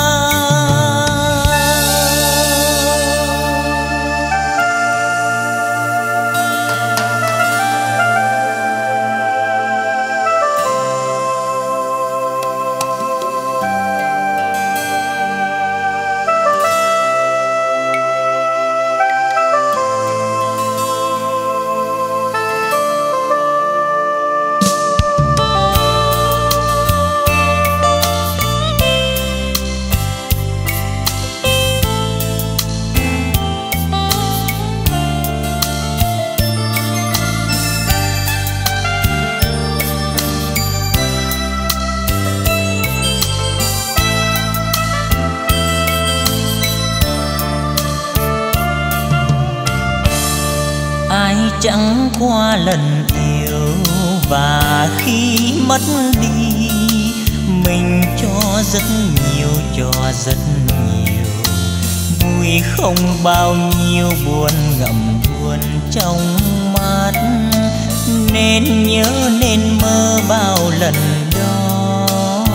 Ai chẳng qua lần yêu và khi mất đi, mình cho rất nhiều, cho rất nhiều. Vui không bao nhiêu, buồn ngậm buồn trong mắt. Nên nhớ nên mơ bao lần đó.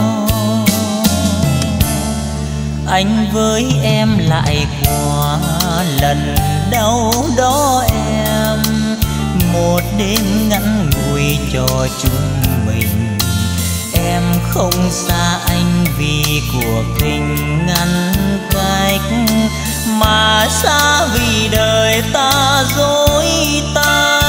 Anh với em lại qua lần đâu đó em, một đêm ngắn ngủi cho chúng mình. Em không xa anh vì cuộc tình ngăn cách, mà xa vì đời ta dối ta.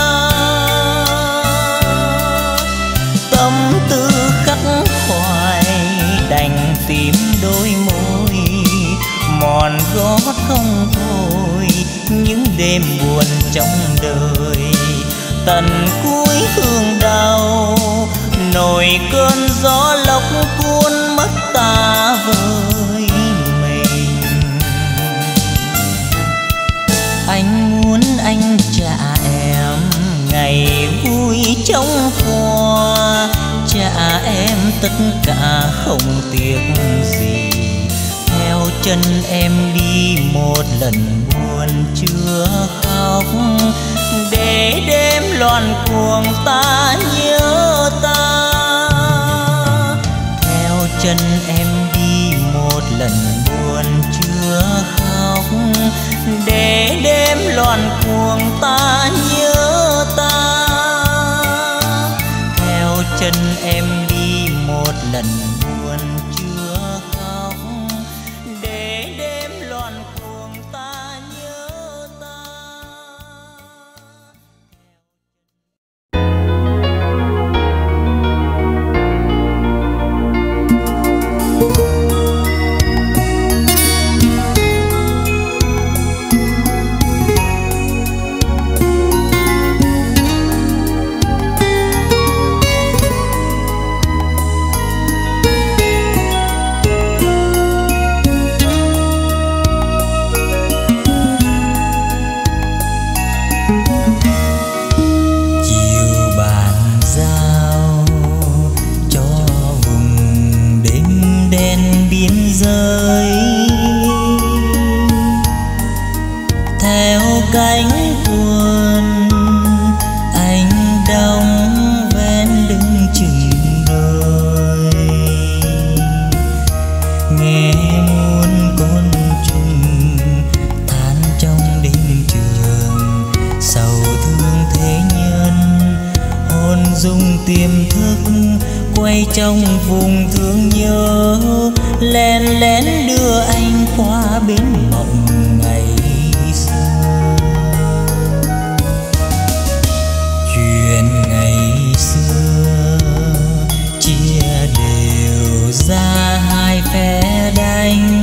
Tâm tư khắc khoải đành tìm đôi môi, mòn gót không thôi những đêm buồn trong đời. Tận cuối thương đau, nổi cơn gió lốc cuốn mất ta với mình. Anh muốn anh tất cả không tiếc gì. Theo chân em đi một lần buồn chưa khóc, để đêm loạn cuồng ta nhớ ta. Theo chân em đi một lần buồn chưa khóc, để đêm loạn cuồng ta nhớ ta. Theo chân em đi một lần buồn chưa khóc, để đêm loạn cuồng ta nhớ ta. Theo cánh buồn anh đóng ven đứng chừng đôi, nghe muôn côn trùng than trong đêm trường. Sầu thương thế nhân hồn dung tiềm thức, quay trong vùng thương nhớ, lén lén đưa anh qua bến mộng ngày xưa. Chuyện ngày xưa chia đều ra hai phe đánh,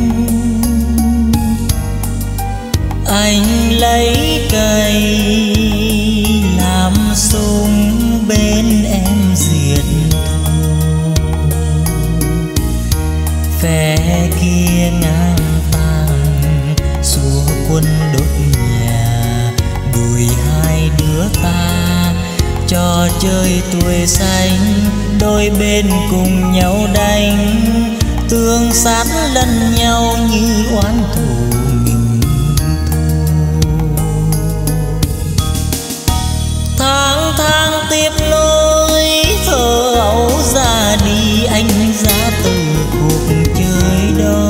anh lấy cây làm súng, bên em diệt phe kia ngang tàng xua quân đốt nhà, đuổi hai đứa ta trò chơi tuổi xanh, đôi bên cùng nhau đánh, tương sát lẫn nhau như oán thù nghìn thu. Tháng tháng tiếp nối thơ ấu ra đi, anh ra từ cuộc chơi đó.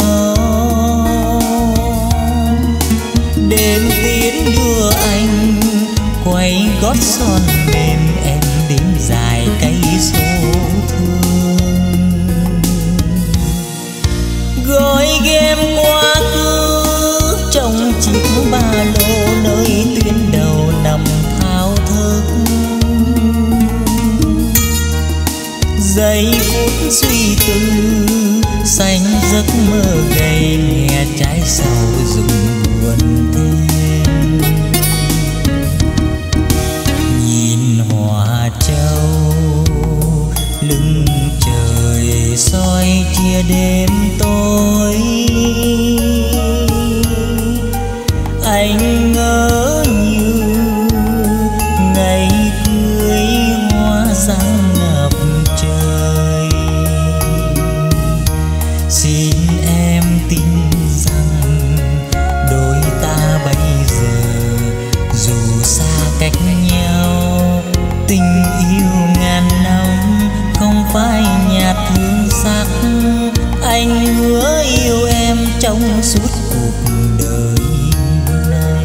Đêm tiến đưa anh quay gót son mềm, em đến dài cây số thương. Gói game quá khứ trong chiếc ba lô, nơi tuyến đầu nằm thao thức. Giây phút suy tư xanh giấc mơ gầy, nghe trái sầu rụng buồn thêm. Nhìn hoa trâu lưng trời soi chia đêm tối, anh ngỡ như ngày cưới hoa răng ngập trời. Xin em tin rằng đôi ta bây giờ dù xa cách nhau, tình yêu ngàn năm không phải nhạt hương sắc. Anh hứa yêu em trong suốt cuộc đời này.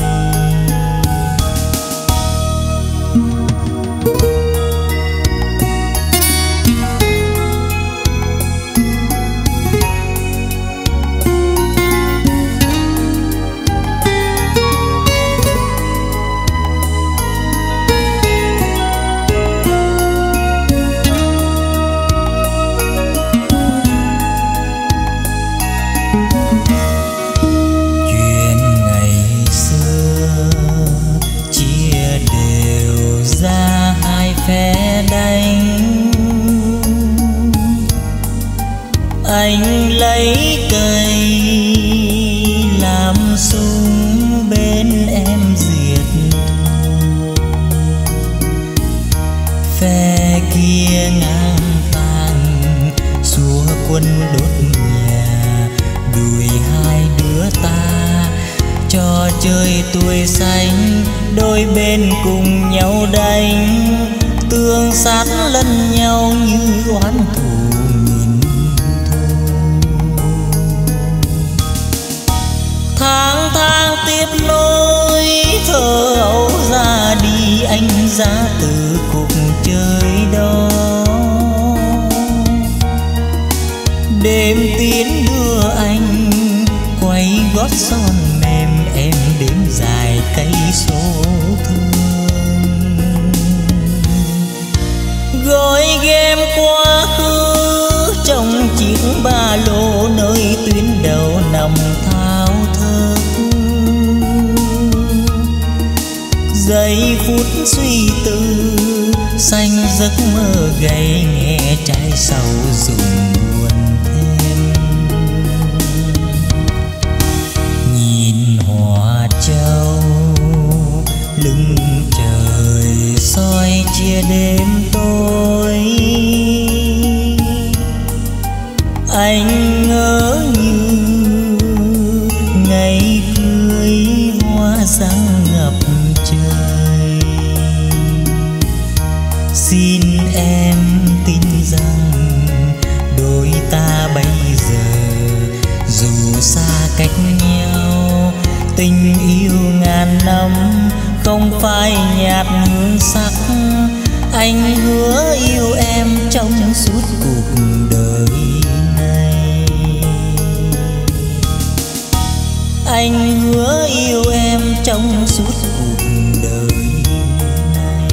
Anh lấy cây làm súng, bên em diệt phe kia ngang tàn quân đốt nhà, đuổi hai đứa ta trò chơi tuổi xanh, đôi bên cùng nhau đánh, tương sát lẫn nhau như oán thù nghìn thu. Tháng tháng tiếp nối thơ ấu ra đi, anh ra từ cuộc chơi đó. Đêm tiến đưa anh quay gót son mềm, em đếm dài cây số thương. Gói ghém quá khứ trong chiếc ba lô, nơi tuyến đầu nằm thao thức. Giây phút suy tư xanh giấc mơ gầy, nghe trái sầu rụng buồn thêm. Nhìn hoa châu lưng trời soi chia đêm tối, anh ngỡ như ngày cưới hoa răng ngập trời. Xin em tin rằng đôi ta bây giờ dù xa cách nhau, tình yêu ngàn năm không phai nhạt hương sắc. Anh hứa yêu em trong suốt cuộc đời này. Anh hứa yêu em trong suốt cuộc đời này.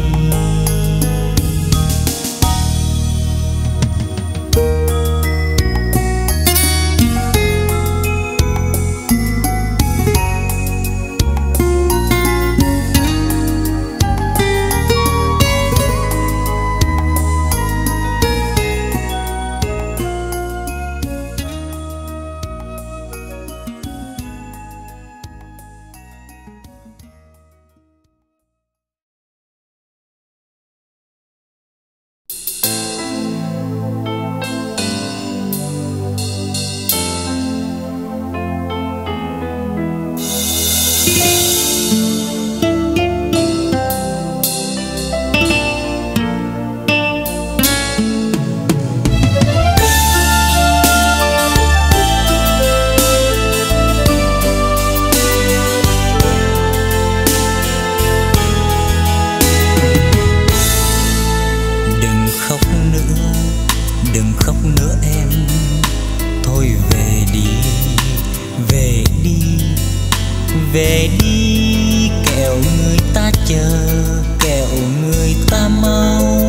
Về đi kẻo người ta chờ, kẻo người ta mau.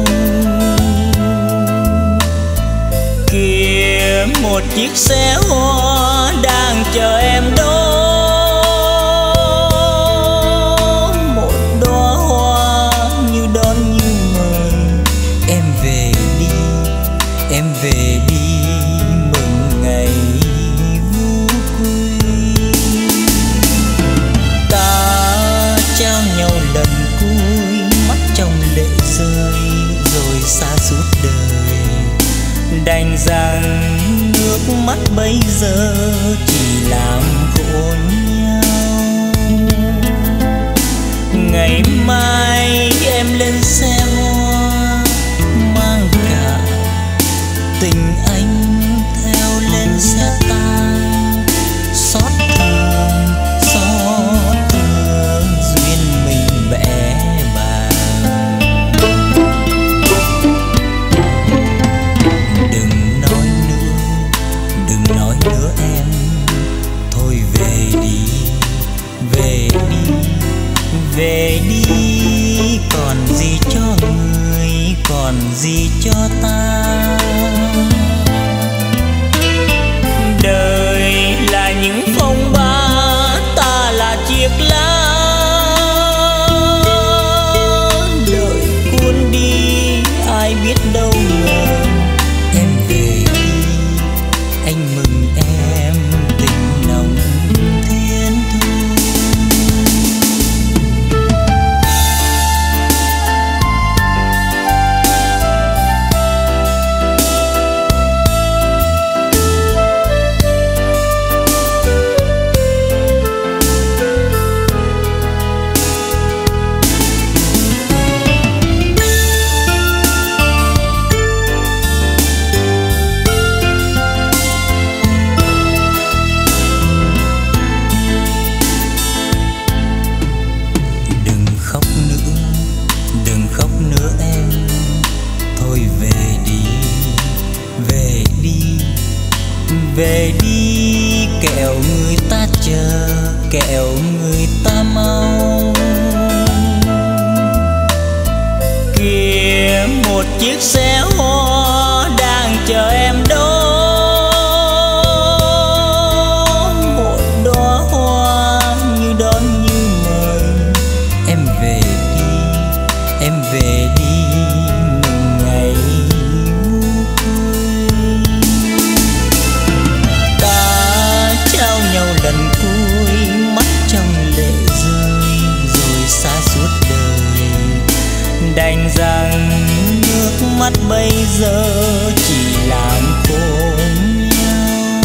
Kìa một chiếc xe hoa đang chờ em đó, một đóa hoa như đón như mời. Em về đi, em về đi, mừng ngày vô quy. Ta trao nhau lần cuối, mắt trong lệ rơi rồi xa suốt đời. Đành rằng nước mắt bây giờ chỉ làm khổ nhau. Ngày mai em lên xe hoa mang cả tình anh theo lên xe tang. Xót thương duyên mình bẽ bàng. Đừng nói nữa em, thôi về đi, về đi, về đi. Còn gì cho người, còn gì cho ta. Đời là những phong ba, ta là chiếc lá. Đời cuốn đi, ai biết đâu ngờ. Em về đi, anh mừng em tình nồng thiên thu. về đi kẻo người ta chờ, kẻo người ta mau. Kìa một chiếc xe hoa đang chờ em đó, một đóa hoa như đón như mời. Em về đi, em về đi, mừng ngày mua cưới. Ta trao nhau lần cuối, mắt trong lệ rơi rồi xa suốt đời. Đành rằng nước mắt bây giờ chỉ làm khô nhau.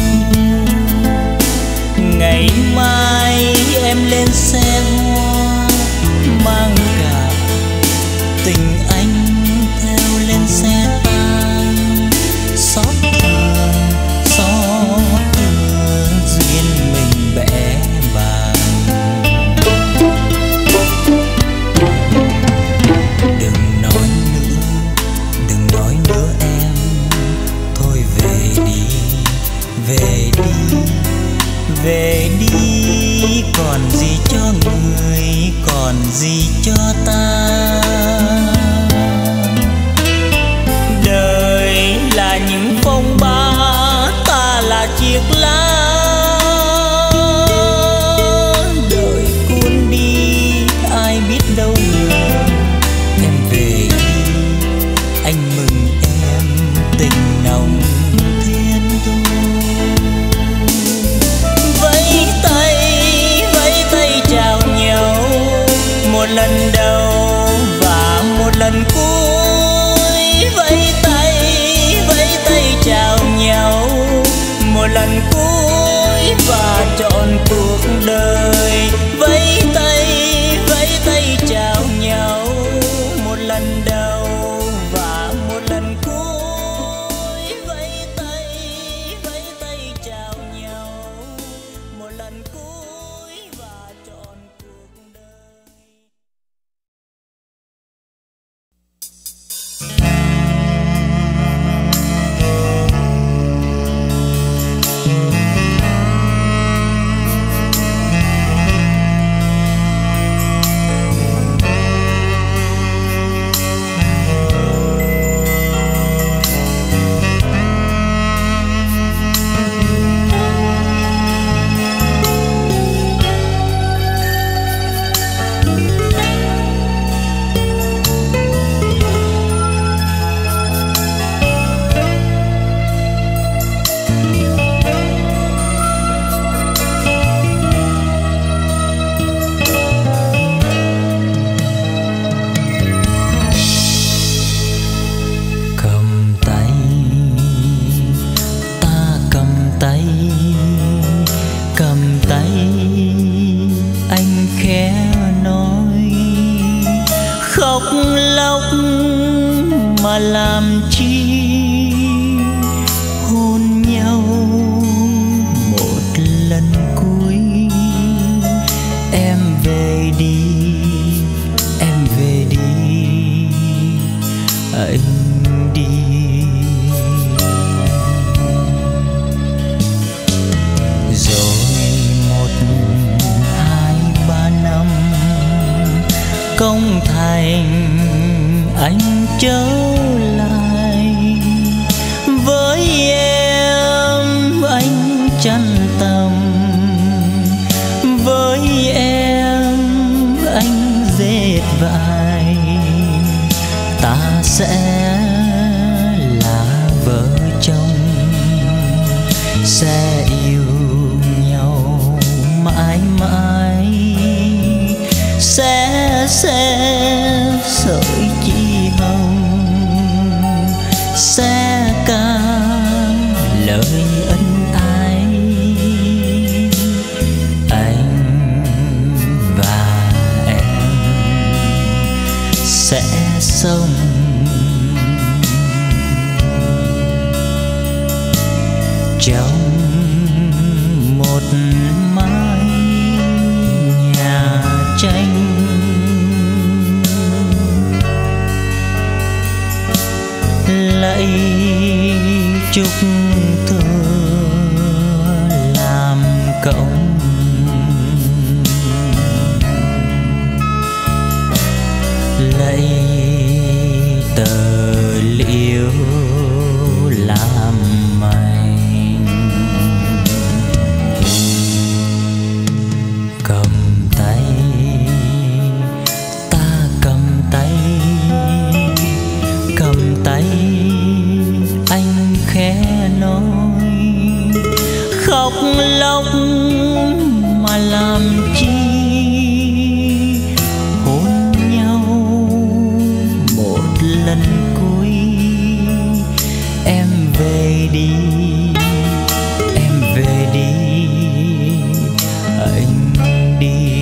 Ngày mai em lên xe hoa, mang cả tình anh theo lên xe tang. Xót thương duyên mình bẽ bàng. Đừng nói nữa em, thôi về đi, về đi, về đi. Còn gì cho người, còn gì cho ta. Đời là những phong ba, ta là chiếc lá. Đời cuốn đi, ai biết đâu ngờ. Em về đi, anh mừng em tình nồng thiên thu. Vẫy tay chào nhau, một lần đầu và một lần cuối. Vẫy tay chào nhau, một lần cuối và trọn cuộc đời. Vẫy tay chào nhau, một lần đầu và một lần cuối. Vẫy tay chào nhau, một lần cuối và trọn cuộc đời. Mà làm chi hôn nhau một lần cuối. Em về đi, em về đi, anh đi. Rồi 1, 2, 3 năm công thành anh trở lại. Với em anh chăn tằm, với em anh dệt vải. Ta sẽ là vợ chồng, sẽ yêu nhau mãi mãi. Sẽ sợi chỉ hồng, sẽ ca lời ân ái. Anh và em sẽ sống trong một mái nhà tranh. Lạy chúc thương lấy tờ liễu làm mảnh, cầm tay ta cầm tay, cầm tay anh khẽ nói khóc lóc mà làm chi, hôn nhau một lần cuối. Em về đi, em về đi, anh đi.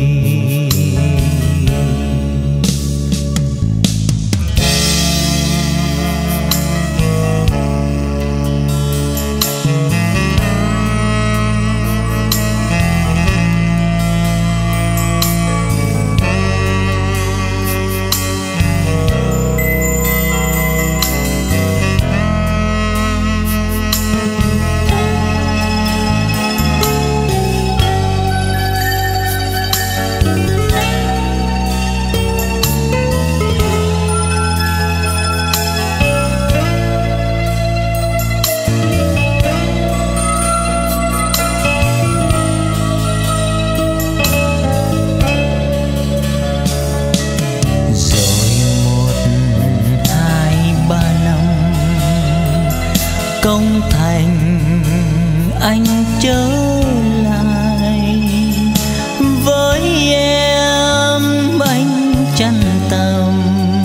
Công thành anh trở lại với em, anh chăn tằm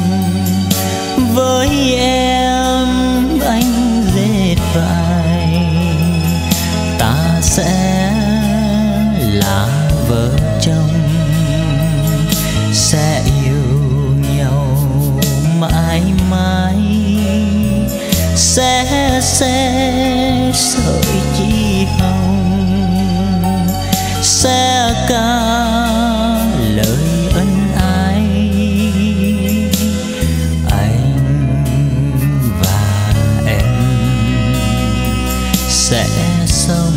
với em, anh dệt vải. Ta sẽ là vợ chồng, sẽ yêu nhau mãi mãi, sẽ sợi chi hồng, sẽ ca lời ân ái. Anh và em sẽ sống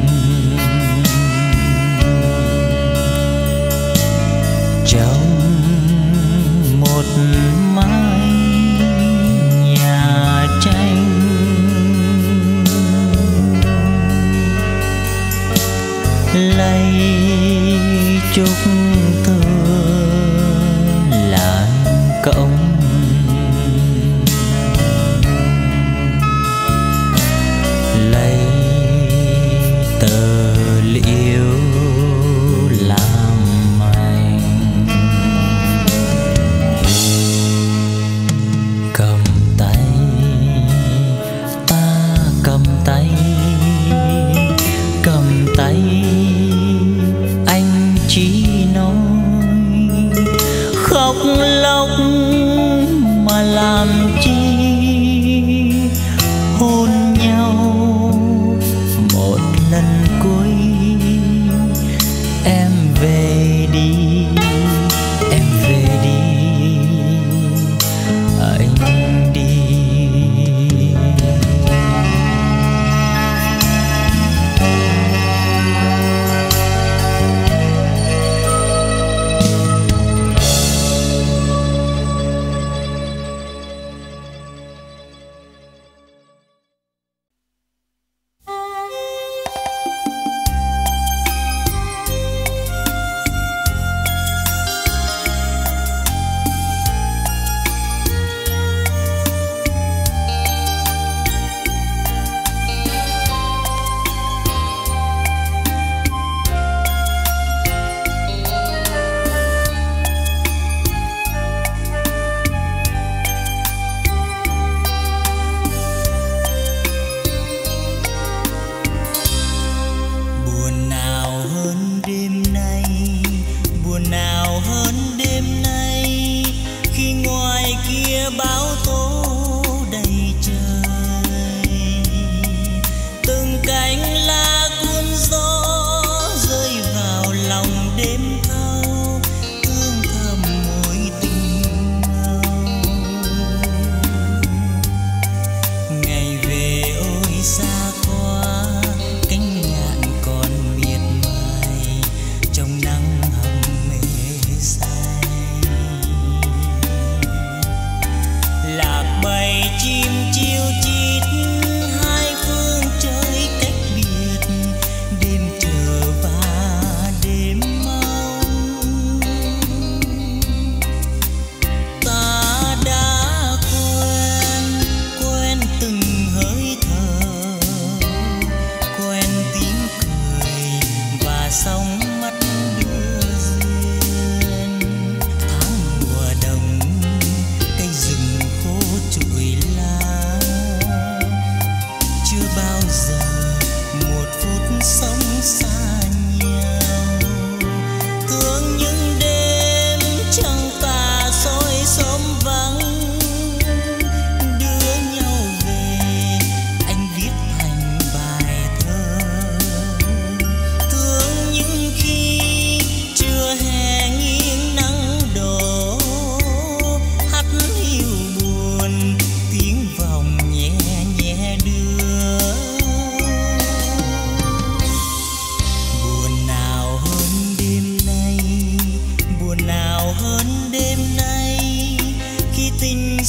trong một mái nhà tranh, lấy chúc thương làn cổng, lấy tờ liễu làm mảnh, cầm tay ta cầm tay, cầm tay anh chỉ nói khóc lóc mà làm chi, hôn nhau một lần cuối. Em về đi, em về đi, anh đi.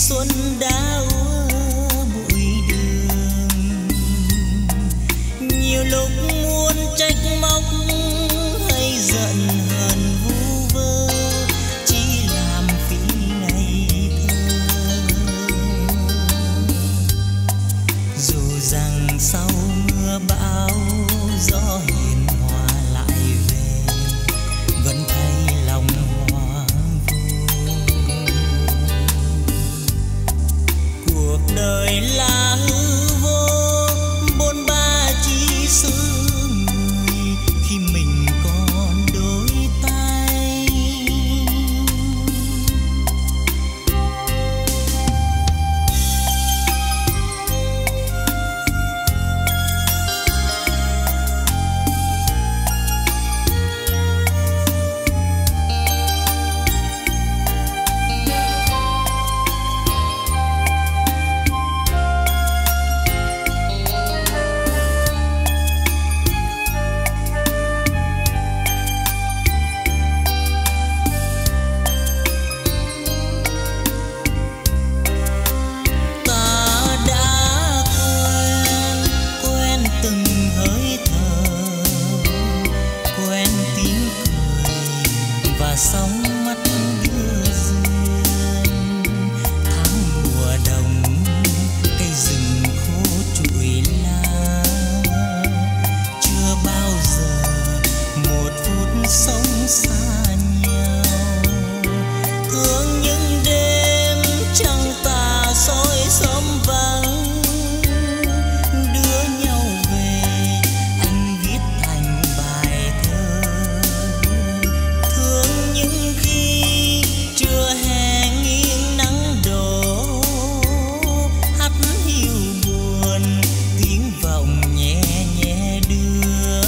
xuân đã úa bụi đường. Nhiều lúc muốn trách móc hay giận hờn vu vơ, chỉ làm phí ngày thơ. Dù rằng sau mưa bão gió hiền hòa lại về, vẫn thấy lòng hoang vu. Cuộc đời là hư vô, bôn ba chỉ xứ người khi mình còn đôi tay. Sóng mắt đưa duyên tháng mùa đông, cây rừng khô trụi lá. Chưa bao giờ một phút sống xa nhau, thương những đêm trăng tà soi xóm vắng. Đưa nhau về anh viết thành bài thơ, những khi chưa hè nghiêng nắng đổ, hắt hiu buồn tiếng vọng nhẹ nhẹ đưa.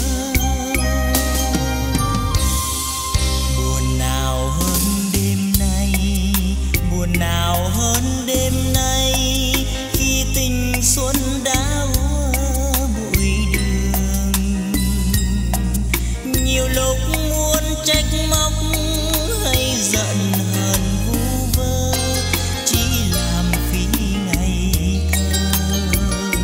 Buồn nào hơn đêm nay, buồn nào hơn đêm nay, khi tình xuân đã úa bụi đường. Nhiều lúc muốn trách móc hay giận hờn vu vơ, chỉ làm phí ngày thơ.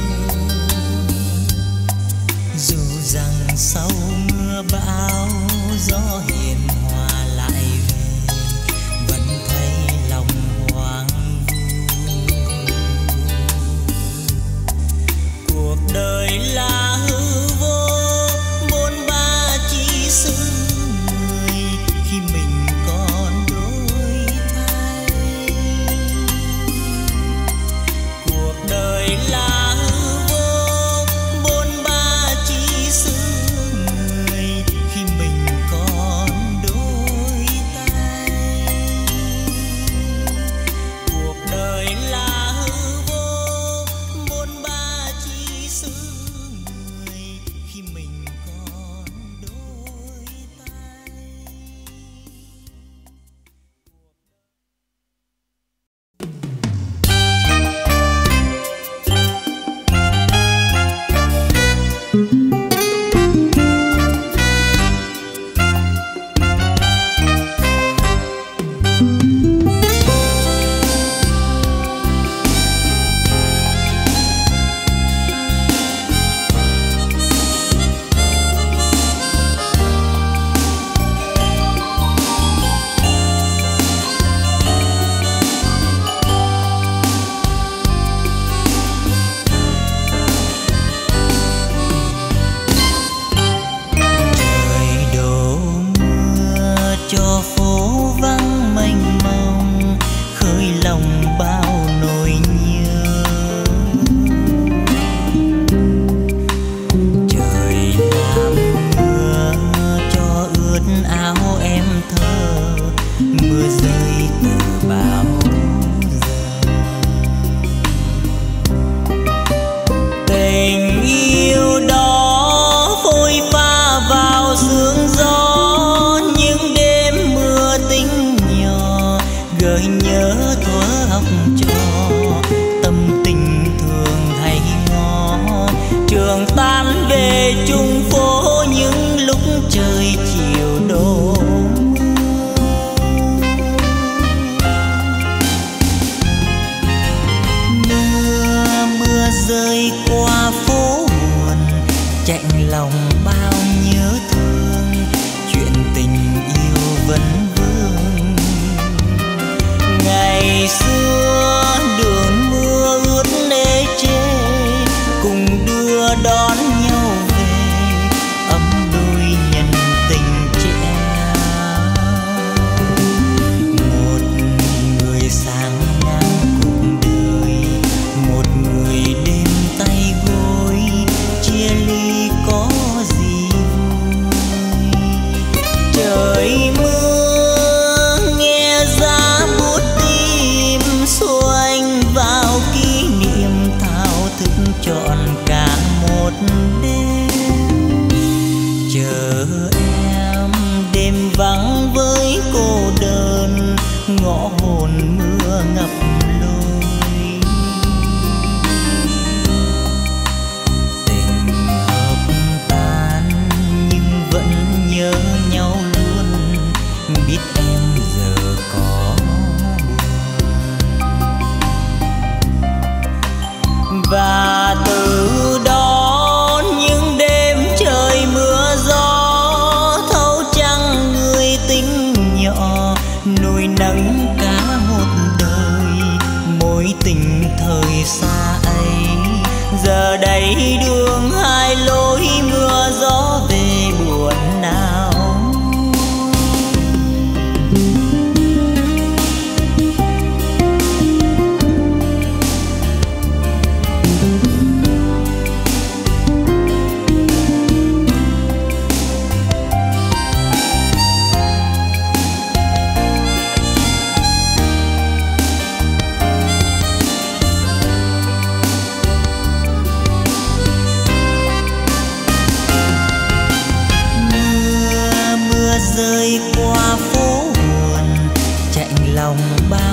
Dù rằng sau mưa bão gió hiền hòa lại về, vẫn thấy lòng hoang vu. Cuộc đời là hư vô, bôn ba chỉ xứ người khi mình còn đôi tay. Cuộc đời là hư vô, bôn ba chỉ xứ người khi mình còn đôi tay. Cuộc đời là hư vô, bôn ba chỉ xứ người khi mình còn đôi tay. Cho phố vắng mênh mông, khơi lòng bao nỗi nhớ. Trời làm mưa cho ướt áo em thơ, mưa rơi từ bao giờ. Tình yêu đó phôi pha vào sương gió, gợi nhớ thuở học trò, tâm tình thường hay ngó. Trường tan về chung phố những lúc trời chiều đổ. cồn mưa ngập lối. Tình hợp tan nhưng vẫn nhớ nhau luôn, biết em giờ có buồn. Và từ đó những đêm trời mưa gió thấu trăng người tính nhỏ, nuôi nấng cả một đời mối tình thời xa ấy. Giờ đây đường hai lối mưa gió về buồn nào. Rơi qua phố buồn chạnh lòng ba